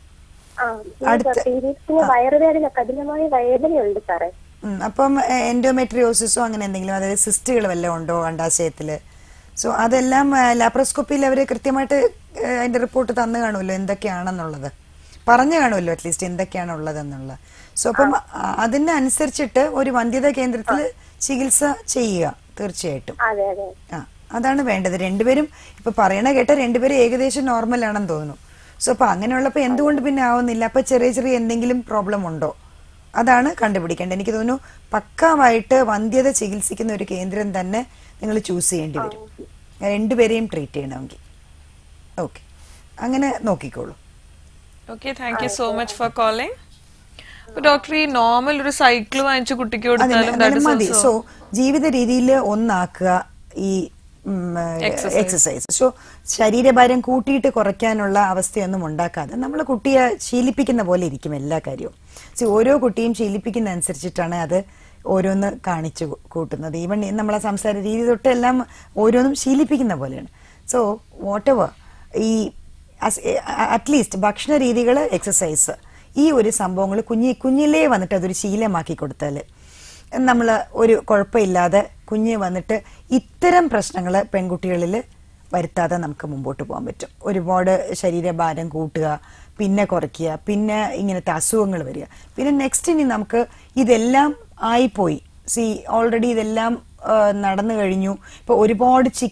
B: അപ്പം എൻഡോമെട്രിയോസിസോ അങ്ങനെ എന്തെങ്കിലും, അതായത് സിസ്റ്റുകൾ വല്ലതും ഉണ്ടോ അണ്ടാശയത്തില്? സോ അതെല്ലാം ലാപ്രോസ്കോപ്പിയിൽ അവര് കൃത്യമായിട്ട് അതിന്റെ റിപ്പോർട്ട് തന്നു കാണുമല്ലോ, എന്തൊക്കെയാണെന്നുള്ളത് പറഞ്ഞു കാണുമല്ലോ, അറ്റ്ലീസ്റ്റ് എന്തൊക്കെയാണ് ഉള്ളതെന്നുള്ള. സോ അപ്പം അതിനനുസരിച്ചിട്ട് ഒരു വന്ധ്യതാ കേന്ദ്രത്തിൽ ചികിത്സ ചെയ്യുക തീർച്ചയായിട്ടും. ആ അതാണ് വേണ്ടത്. രണ്ടുപേരും ഇപ്പൊ പറയണ കേട്ട രണ്ടുപേരും ഏകദേശം നോർമൽ ആണെന്ന് തോന്നുന്നു. സോ അപ്പൊ അങ്ങനെയുള്ളപ്പോ എന്തുകൊണ്ട് പിന്നെ ആവുന്നില്ല? അപ്പൊ ചെറിയ ചെറിയ എന്തെങ്കിലും പ്രോബ്ലം ഉണ്ടോ? അതാണ് കണ്ടുപിടിക്കേണ്ടത്. എനിക്ക് തോന്നുന്നു പക്കാവായിട്ട് വന്ധ്യത ചികിത്സിക്കുന്ന ഒരു കേന്ദ്രം തന്നെ നിങ്ങൾ ചൂസ് ചെയ്യേണ്ടി വരും, രണ്ടുപേരെയും ട്രീറ്റ് ചെയ്യണമെങ്കിൽ. ഓക്കെ, അങ്ങനെ നോക്കിക്കോളൂ.
A: Okay, thank you so much for calling. Doctor, ഈ നോർമൽ ഒരു സൈക്കിൾ വാങ്ങിച്ചു കുട്ടിക്ക് കൊടുത്താലും
B: മതി. സോ ജീവിത രീതിയിൽ ഒന്നാക്കുക ഈ എക്സസൈസ്. സോ ശരീരഭാരം കൂട്ടിയിട്ട് കുറയ്ക്കാനുള്ള അവസ്ഥയൊന്നും ഉണ്ടാക്കാതെ നമ്മൾ കുട്ടിയെ ശീലിപ്പിക്കുന്ന പോലെ ഇരിക്കും എല്ലാ കാര്യവും. സോ ഓരോ കുട്ടിയും ശീലിപ്പിക്കുന്ന അനുസരിച്ചിട്ടാണ് അത് ഓരോന്ന് കാണിച്ചു കൂട്ടുന്നത്. ഈവൻ നമ്മളെ സംസാര രീതി തൊട്ടെല്ലാം ഓരോന്നും ശീലിപ്പിക്കുന്ന പോലെയാണ്. സോ വാട്ട് എവർ, ഈ അറ്റ്ലീസ്റ്റ് ഭക്ഷണ രീതികൾ, എക്സസൈസ്, ഈ ഒരു സംഭവങ്ങൾ കുഞ്ഞി കുഞ്ഞിലേ വന്നിട്ട് അതൊരു ശീലമാക്കി കൊടുത്താൽ നമ്മൾ ഒരു കുഴപ്പമില്ലാതെ കുഞ്ഞ് വന്നിട്ട് ഇത്തരം പ്രശ്നങ്ങൾ പെൺകുട്ടികളിൽ വരുത്താതെ നമുക്ക് മുമ്പോട്ട് പോകാൻ പറ്റും. ഒരുപാട് ശരീരഭാരം കൂട്ടുക, പിന്നെ കുറയ്ക്കുക, പിന്നെ ഇങ്ങനത്തെ അസുഖങ്ങൾ വരിക. പിന്നെ നെക്സ്റ്റ് ഇനി നമുക്ക് ഇതെല്ലാം ആയിപ്പോയി, സി ഓൾറെഡി ഇതെല്ലാം നടന്നു കഴിഞ്ഞു. ഇപ്പൊ ഒരുപാട് ചിക്കൻ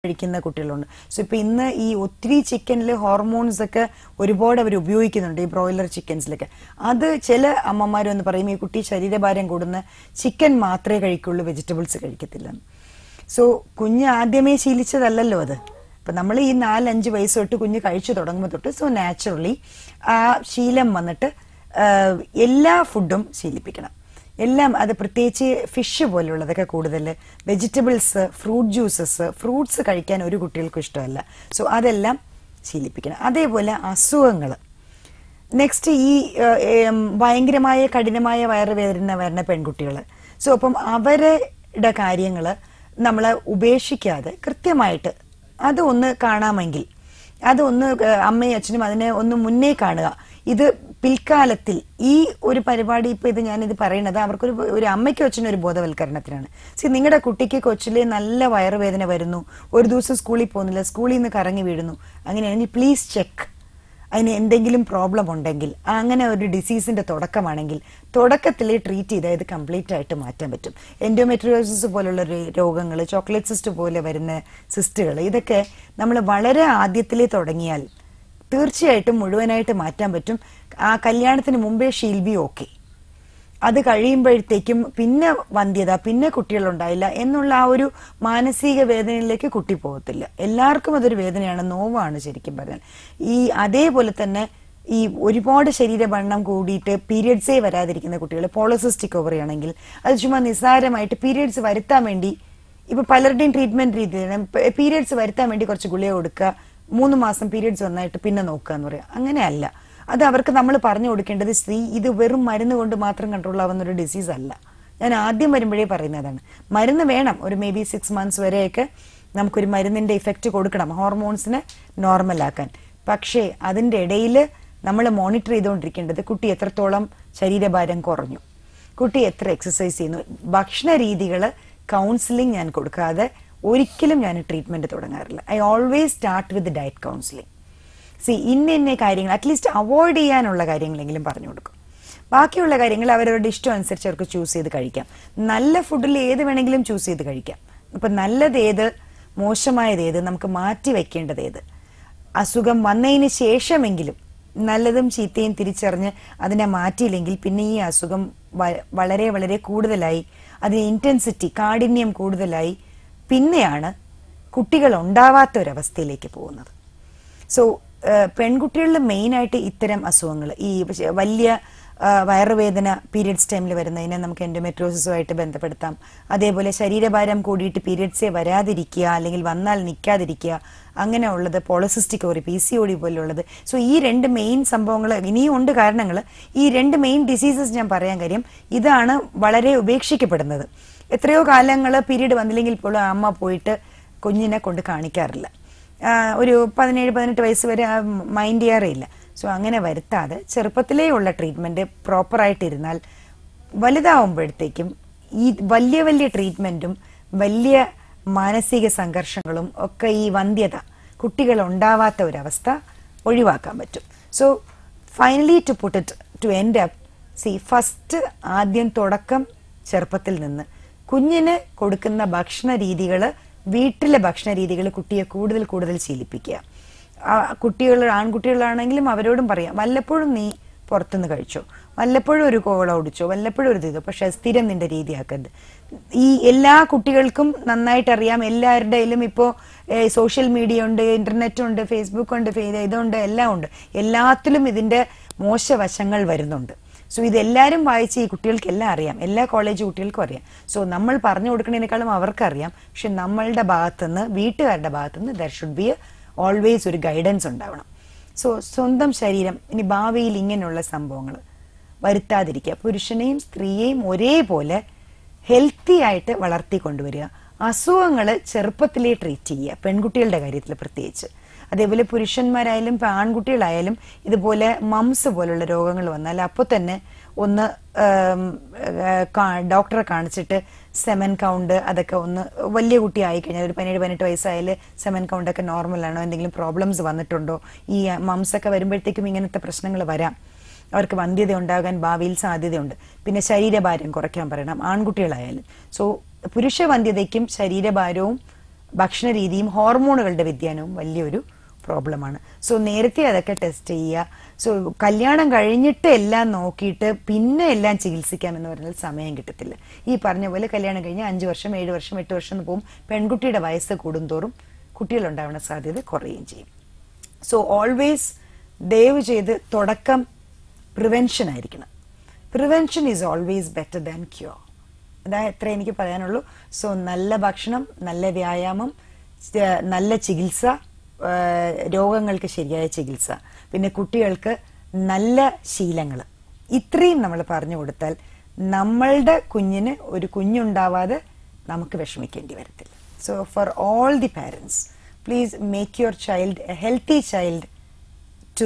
B: കഴിക്കുന്ന കുട്ടികളുണ്ട്. സോ ഇപ്പൊ ഇന്ന് ഈ ഒത്തിരി ചിക്കനിൽ ഹോർമോൺസ് ഒക്കെ ഒരുപാട് അവർ ഉപയോഗിക്കുന്നുണ്ട്, ഈ ബ്രോയിലർ ചിക്കൻസിലൊക്കെ. അത് ചില അമ്മമാരൊന്ന് പറയും ഈ കുട്ടി ശരീരഭാരം കൂടുന്ന ചിക്കൻ മാത്രമേ കഴിക്കുള്ളൂ, വെജിറ്റബിൾസ് കഴിക്കത്തില്ല. സോ കുഞ്ഞ് ആദ്യമേ ശീലിച്ചതല്ലല്ലോ അത്. ഇപ്പൊ നമ്മൾ ഈ നാലഞ്ച് വയസ്സ് തൊട്ട് കുഞ്ഞ് കഴിച്ചു തുടങ്ങുമ്പോൾ തൊട്ട് സോ നാച്ചുറലി ആ ശീലം വന്നിട്ട് എല്ലാ ഫുഡും ശീലിപ്പിക്കണം. എല്ലാം, അത് പ്രത്യേകിച്ച് ഫിഷ് പോലുള്ളതൊക്കെ കൂടുതൽ, വെജിറ്റബിൾസ്, ഫ്രൂട്ട് ജ്യൂസസ്, ഫ്രൂട്ട്സ് കഴിക്കാൻ ഒരു കുട്ടികൾക്കും ഇഷ്ടമല്ല. സോ അതെല്ലാം ശീലിപ്പിക്കണം. അതേപോലെ അസുഖങ്ങൾ, നെക്സ്റ്റ് ഈ ഭയങ്കരമായ കഠിനമായ വയറുവേദന വരുന്ന പെൺകുട്ടികൾ. സോ അപ്പം അവരുടെ കാര്യങ്ങൾ നമ്മൾ ഉപേക്ഷിക്കാതെ കൃത്യമായിട്ട് അത് ഒന്ന് കാണാമെങ്കിൽ അതൊന്ന് അമ്മയും അച്ഛനും അതിനെ ഒന്ന് മുന്നേ കാണുക. ഇത് പിൽക്കാലത്തിൽ ഈ ഒരു പരിപാടി ഇപ്പൊ ഇത് ഞാനിത് പറയുന്നത് അവർക്കൊരു ഒരു അമ്മയ്ക്കും അച്ഛനും ഒരു ബോധവൽക്കരണത്തിനാണ്. സി, നിങ്ങളുടെ കുട്ടിക്ക് കൊച്ചിലെ നല്ല വയറുവേദന വരുന്നു, ഒരു ദിവസം സ്കൂളിൽ പോകുന്നില്ല, സ്കൂളിൽ നിന്ന് കറങ്ങി വീഴുന്നു, അങ്ങനെയാണെങ്കിൽ പ്ലീസ് ചെക്ക്. അതിന് എന്തെങ്കിലും പ്രോബ്ലം ഉണ്ടെങ്കിൽ, അങ്ങനെ ഒരു ഡിസീസിന്റെ തുടക്കമാണെങ്കിൽ തുടക്കത്തിലേ ട്രീറ്റ് ചെയ്താൽ ഇത് കംപ്ലീറ്റ് ആയിട്ട് മാറ്റാൻ പറ്റും. എൻഡോമെട്രിയോസിസ് പോലുള്ള രോഗങ്ങൾ, ചോക്ലേറ്റ് സിസ്റ്റ് പോലെ വരുന്ന സിസ്റ്റുകൾ, ഇതൊക്കെ നമ്മൾ വളരെ ആദ്യത്തിലേ തുടങ്ങിയാൽ തീർച്ചയായിട്ടും മുഴുവനായിട്ട് മാറ്റാൻ പറ്റും. ആ കല്യാണത്തിന് മുമ്പേ ഷീൽ ബി ഓക്കെ. അത് കഴിയുമ്പോഴത്തേക്കും പിന്നെ വന്ധ്യത, പിന്നെ കുട്ടികളുണ്ടായില്ല എന്നുള്ള ആ ഒരു മാനസിക വേദനയിലേക്ക് കുട്ടി പോകത്തില്ല. എല്ലാവർക്കും അതൊരു വേദനയാണ്, നോവാണ് ശരിക്കും പറഞ്ഞാൽ. ഈ അതേപോലെ തന്നെ ഈ ഒരുപാട് ശരീരവണ്ണം കൂടിയിട്ട് പീരിയഡ്സേ വരാതിരിക്കുന്ന കുട്ടികൾ, പോളിസിസ്റ്റിക് ഓവറി ആണെങ്കിൽ അത് ചുമ്മാ നിസ്സാരമായിട്ട് പീരിയഡ്സ് വരുത്താൻ വേണ്ടി ഇപ്പൊ പലരുടെയും ട്രീറ്റ്മെന്റ് രീതിയാണ് പീരിയഡ്സ് വരുത്താൻ വേണ്ടി കുറച്ച് ഗുളിക കൊടുക്കുക, മൂന്ന് മാസം പീരിയഡ്സ് വന്നായിട്ട് പിന്നെ നോക്കുക എന്ന് പറയാം. അങ്ങനെയല്ല. അത് അവർക്ക് നമ്മൾ പറഞ്ഞു കൊടുക്കേണ്ടത്, സ്ത്രീ ഇത് വെറും മരുന്ന് കൊണ്ട് മാത്രം കൺട്രോൾ ആവുന്ന ഒരു ഡിസീസ് അല്ല. ഞാൻ ആദ്യം വരുമ്പോഴേ പറയുന്നതാണ്, മരുന്ന് വേണം ഒരു മേ ബി സിക്സ് മന്ത്സ് വരെയൊക്കെ നമുക്കൊരു മരുന്നിന്റെ ഇഫക്റ്റ് കൊടുക്കണം ഹോർമോൺസിനെ നോർമലാക്കാൻ. പക്ഷേ അതിന്റെ ഇടയിൽ നമ്മൾ മോണിറ്റർ ചെയ്തുകൊണ്ടിരിക്കേണ്ടത് കുട്ടി എത്രത്തോളം ശരീരഭാരം കുറഞ്ഞു, കുട്ടി എത്ര എക്സസൈസ് ചെയ്യുന്നു. ഭക്ഷണ രീതികൾ കൗൺസിലിംഗ് ഞാൻ കൊടുക്കാതെ ഒരിക്കലും ഞാൻ ട്രീറ്റ്മെന്റ് തുടങ്ങാറില്ല. I always start with diet counselling. See, ഇന്ന ഇന്ന കാര്യങ്ങൾ അറ്റ്ലീസ്റ്റ് അവോയ്ഡ് ചെയ്യാനുള്ള കാര്യങ്ങളെങ്കിലും പറഞ്ഞു കൊടുക്കും. ബാക്കിയുള്ള കാര്യങ്ങൾ അവരവരുടെ ഇഷ്ടം അനുസരിച്ച് അവർക്ക് ചൂസ് ചെയ്ത് കഴിക്കാം. നല്ല ഫുഡിൽ ഏത് വേണമെങ്കിലും ചൂസ് ചെയ്ത് കഴിക്കാം. ഇപ്പൊ നല്ലത് ഏത്, മോശമായത് ഏത്, നമുക്ക് മാറ്റി വെക്കേണ്ടത് ഏത്, അസുഖം വന്നതിന് ശേഷമെങ്കിലും നല്ലതും ചീത്തയും തിരിച്ചറിഞ്ഞ് അതിനെ മാറ്റിയില്ലെങ്കിൽ പിന്നെ ഈ അസുഖം വളരെ വളരെ കൂടുതലായി, അതിന് ഇന്റൻസിറ്റി, കാഠിന്യം കൂടുതലായി പിന്നെയാണ് കുട്ടികൾ ഉണ്ടാവാത്ത ഒരവസ്ഥയിലേക്ക് പോകുന്നത്. സോ പെൺകുട്ടികളിൽ മെയിനായിട്ട് ഇത്തരം അസുഖങ്ങൾ, ഈ വലിയ വയറുവേദന പീരിയഡ്സ് ടൈമിൽ വരുന്നതിനെ നമുക്ക് എൻഡോമെട്രിയോസിസുമായിട്ട് ബന്ധപ്പെടുത്താം. അതേപോലെ ശരീരഭാരം കൂടിയിട്ട് പീരിയഡ്സേ വരാതിരിക്കുക അല്ലെങ്കിൽ വന്നാൽ നിൽക്കാതിരിക്കുക, അങ്ങനെയുള്ളത് polycystic ovary, P C O D പോലുള്ളത്. സോ ഈ രണ്ട് മെയിൻ സംഭവങ്ങൾ, ഇനിയും ഉണ്ട് കാരണങ്ങൾ. ഈ രണ്ട് മെയിൻ ഡിസീസസ് ഞാൻ പറയാൻ കാര്യം ഇതാണ് വളരെ ഉപേക്ഷിക്കപ്പെടുന്നത്. എത്രയോ കാലങ്ങൾ പീരീഡ് വന്നില്ലെങ്കിൽ പോലും അമ്മ പോയിട്ട് കുഞ്ഞിനെ കൊണ്ട് കാണിക്കാറില്ല. ഒരു പതിനേഴ് പതിനെട്ട് വയസ്സ് വരെ മൈൻഡ് ചെയ്യാറില്ല. സോ അങ്ങനെ വരുത്താതെ ചെറുപ്പത്തിലേ ഉള്ള ട്രീറ്റ്മെന്റ് പ്രോപ്പറായിട്ടിരുന്നാൽ വലുതാവുമ്പോഴത്തേക്കും ഈ വലിയ വലിയ ട്രീറ്റ്മെന്റും വലിയ മാനസിക സംഘർഷങ്ങളും ഒക്കെ ഈ വന്ധ്യത കുട്ടികൾ ഉണ്ടാവാത്ത ഒരവസ്ഥ ഒഴിവാക്കാൻ പറ്റും. So finally to put it to end up, see, first ആദ്യം തുടക്കം ചെറുപ്പത്തിൽ നിന്ന് കുഞ്ഞിന് കൊടുക്കുന്ന ഭക്ഷണ രീതികൾ, വീട്ടിലെ ഭക്ഷണ രീതികൾ കുട്ടിയെ കൂടുതൽ കൂടുതൽ ശീലിപ്പിക്കുക. കുട്ടികൾ ആൺകുട്ടികളാണെങ്കിലും അവരോടും പറയാം, വല്ലപ്പോഴും നീ പുറത്തുനിന്ന് കഴിച്ചോ, വല്ലപ്പോഴും ഒരു കോള ഓടിച്ചോ, വല്ലപ്പോഴും ഒരു ചെയ്തോ, പക്ഷെ സ്ഥിരം നിന്റെ രീതിയാക്കരുത്. ഈ എല്ലാ കുട്ടികൾക്കും നന്നായിട്ട് അറിയാം, എല്ലാവരുടെയിലും ഇപ്പോൾ സോഷ്യൽ മീഡിയ ഉണ്ട്, ഇന്റർനെറ്റ് ഉണ്ട്, ഫേസ്ബുക്ക് ഉണ്ട്, ഇതുണ്ട്, എല്ലാം ഉണ്ട്. എല്ലാത്തിലും ഇതിന്റെ മോശവശങ്ങൾ വരുന്നുണ്ട്. സോ ഇതെല്ലാവരും വായിച്ച് ഈ കുട്ടികൾക്ക് എല്ലാം അറിയാം, എല്ലാ കോളേജ് കുട്ടികൾക്കും അറിയാം. സോ നമ്മൾ പറഞ്ഞു കൊടുക്കുന്നതിനേക്കാളും അവർക്കറിയാം. പക്ഷെ നമ്മളുടെ ഭാഗത്തുനിന്ന്, വീട്ടുകാരുടെ ഭാഗത്തുനിന്ന് ദർ ഷുഡ് ബി ഓൾവേസ് ഒരു ഗൈഡൻസ് ഉണ്ടാവണം. സോ സ്വന്തം ശരീരം ഇനി ഭാവിയിൽ ഇങ്ങനെയുള്ള സംഭവങ്ങൾ വരുത്താതിരിക്കുക. പുരുഷനെയും സ്ത്രീയെയും ഒരേപോലെ ഹെൽത്തി ആയിട്ട് വളർത്തിക്കൊണ്ടുവരിക. അസുഖങ്ങൾ ചെറുപ്പത്തിലേ ട്രീറ്റ് ചെയ്യുക, പെൺകുട്ടികളുടെ കാര്യത്തിൽ പ്രത്യേകിച്ച്. അതേപോലെ പുരുഷന്മാരായാലും ആൺകുട്ടികളായാലും ഇതുപോലെ മംസ് പോലുള്ള രോഗങ്ങൾ വന്നാൽ അപ്പോൾ തന്നെ ഒന്ന് ഡോക്ടറെ കാണിച്ചിട്ട് സെമൻ കൗണ്ട് അതൊക്കെ ഒന്ന്, വലിയ കുട്ടി ആയിക്കഴിഞ്ഞാൽ ഒരു പതിനേഴ് പതിനെട്ട് വയസ്സായാലും സെമൻ കൗണ്ടൊക്കെ നോർമലാണോ, എന്തെങ്കിലും പ്രോബ്ലംസ് വന്നിട്ടുണ്ടോ, ഈ മംസ് ഒക്കെ വരുമ്പോഴത്തേക്കും ഇങ്ങനത്തെ പ്രശ്നങ്ങൾ വരാം, അവർക്ക് വന്ധ്യത ഉണ്ടാകാൻ ഭാവിയിൽ സാധ്യതയുണ്ട്. പിന്നെ ശരീരഭാരം കുറയ്ക്കാൻ പറയണം ആൺകുട്ടികളായാലും. സോ പുരുഷ വന്ധ്യതയ്ക്കും ശരീരഭാരവും ഭക്ഷണ രീതിയും ഹോർമോണുകളുടെ വ്യതിയാനവും വലിയൊരു പ്രോബ്ലമാണ്. സോ നേരത്തെ അതൊക്കെ ടെസ്റ്റ് ചെയ്യുക. സോ കല്യാണം കഴിഞ്ഞിട്ട് എല്ലാം നോക്കിയിട്ട് പിന്നെ എല്ലാം ചികിത്സിക്കാമെന്ന് പറഞ്ഞാൽ സമയം കിട്ടത്തില്ല. ഈ പറഞ്ഞ പോലെ കല്യാണം കഴിഞ്ഞ് അഞ്ച് വർഷം ഏഴ് വർഷം എട്ട് വർഷം എന്ന് പോകും. പെൺകുട്ടിയുടെ വയസ്സ് കൂടുന്തോറും കുട്ടികളുണ്ടാവുന്ന സാധ്യത കുറയുകയും ചെയ്യും. സോ ഓൾവേസ് ദയവ് ചെയ്ത് തുടക്കം പ്രിവെൻഷൻ ആയിരിക്കണം. Prevention is always better than cure. അതാ എത്ര എനിക്ക് പറയാനുള്ളൂ. സോ നല്ല ഭക്ഷണം, നല്ല വ്യായാമം, നല്ല ചികിത്സ, രോഗങ്ങൾക്ക് ശരിയായ ചികിത്സ, പിന്നെ കുട്ടികൾക്ക് നല്ല ശീലങ്ങൾ, ഇത്രയും നമ്മൾ പറഞ്ഞു കൊടുത്താൽ നമ്മളുടെ കുഞ്ഞിന് ഒരു കുഞ്ഞുണ്ടാവാതെ നമുക്ക് വിഷമിക്കേണ്ടി വരത്തില്ല. So for all the parents, please make your child a healthy child to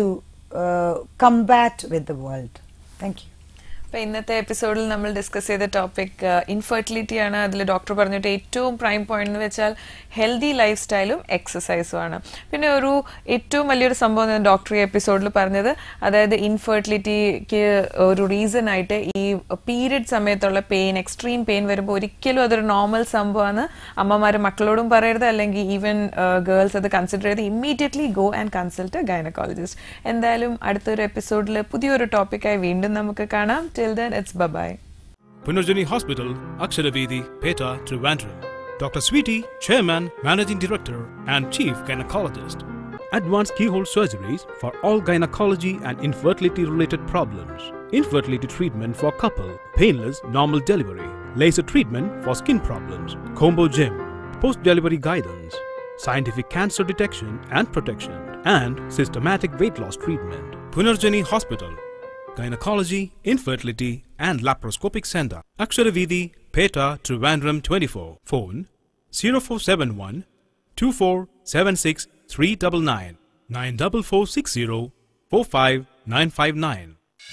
B: combat with the world. Thank you.
A: അപ്പോൾ ഇന്നത്തെ എപ്പിസോഡിൽ നമ്മൾ ഡിസ്കസ് ചെയ്ത ടോപ്പിക് ഇൻഫെർട്ടിലിറ്റി ആണ്. അതിൽ ഡോക്ടർ പറഞ്ഞിട്ട് ഏറ്റവും പ്രൈം പോയിന്റ് എന്ന് വെച്ചാൽ ഹെൽത്തി ലൈഫ് സ്റ്റൈലും എക്സസൈസും ആണ്. പിന്നെ ഒരു ഏറ്റവും വലിയൊരു സംഭവം ഡോക്ടർ ഈ എപ്പിസോഡിൽ പറഞ്ഞത്, അതായത് ഇൻഫെർട്ടിലിറ്റിക്ക് ഒരു റീസൺ ആയിട്ട് ഈ പീരിയഡ് സമയത്തുള്ള പെയിൻ, എക്സ്ട്രീം പെയിൻ വരുമ്പോൾ ഒരിക്കലും അതൊരു നോർമൽ സംഭവമാണ് അമ്മമാർ മക്കളോടും പറയരുത്, അല്ലെങ്കിൽ ഈവൻ ഗേൾസ് അത് കൺസിഡർ ചെയ്ത് immediately go and consult a gynaecologist. എന്തായാലും അടുത്തൊരു എപ്പിസോഡിൽ പുതിയൊരു ടോപ്പിക്കായി വീണ്ടും നമുക്ക് കാണാം. Till then, it's bye-bye.
D: Punarjani Hospital, Aksharavedhi, Peta, Trivandrum. Doctor Sweety, Chairman, Managing Director and Chief Gynecologist. Advanced keyhole surgeries for all gynecology and infertility-related problems. Infertility treatment for couple, painless normal delivery. Laser treatment for skin problems. Combo gym. Post-delivery guidance. Scientific cancer detection and protection. And systematic weight loss treatment. Punarjani Hospital. Gynecology, Infertility and Laparoscopic Center. Aksharavedhi, Peta, Trivandrum twenty-four. Phone zero four seven one two four seven six three nine nine nine four four six zero four five nine five nine.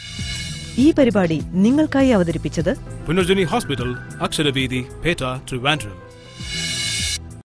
G: ഈ പരിപാടി നിങ്ങൾക്കായി അവതരിപ്പിച്ചത്
D: Punarjani Hospital, Aksharavedhi, Peta, Trivandrum.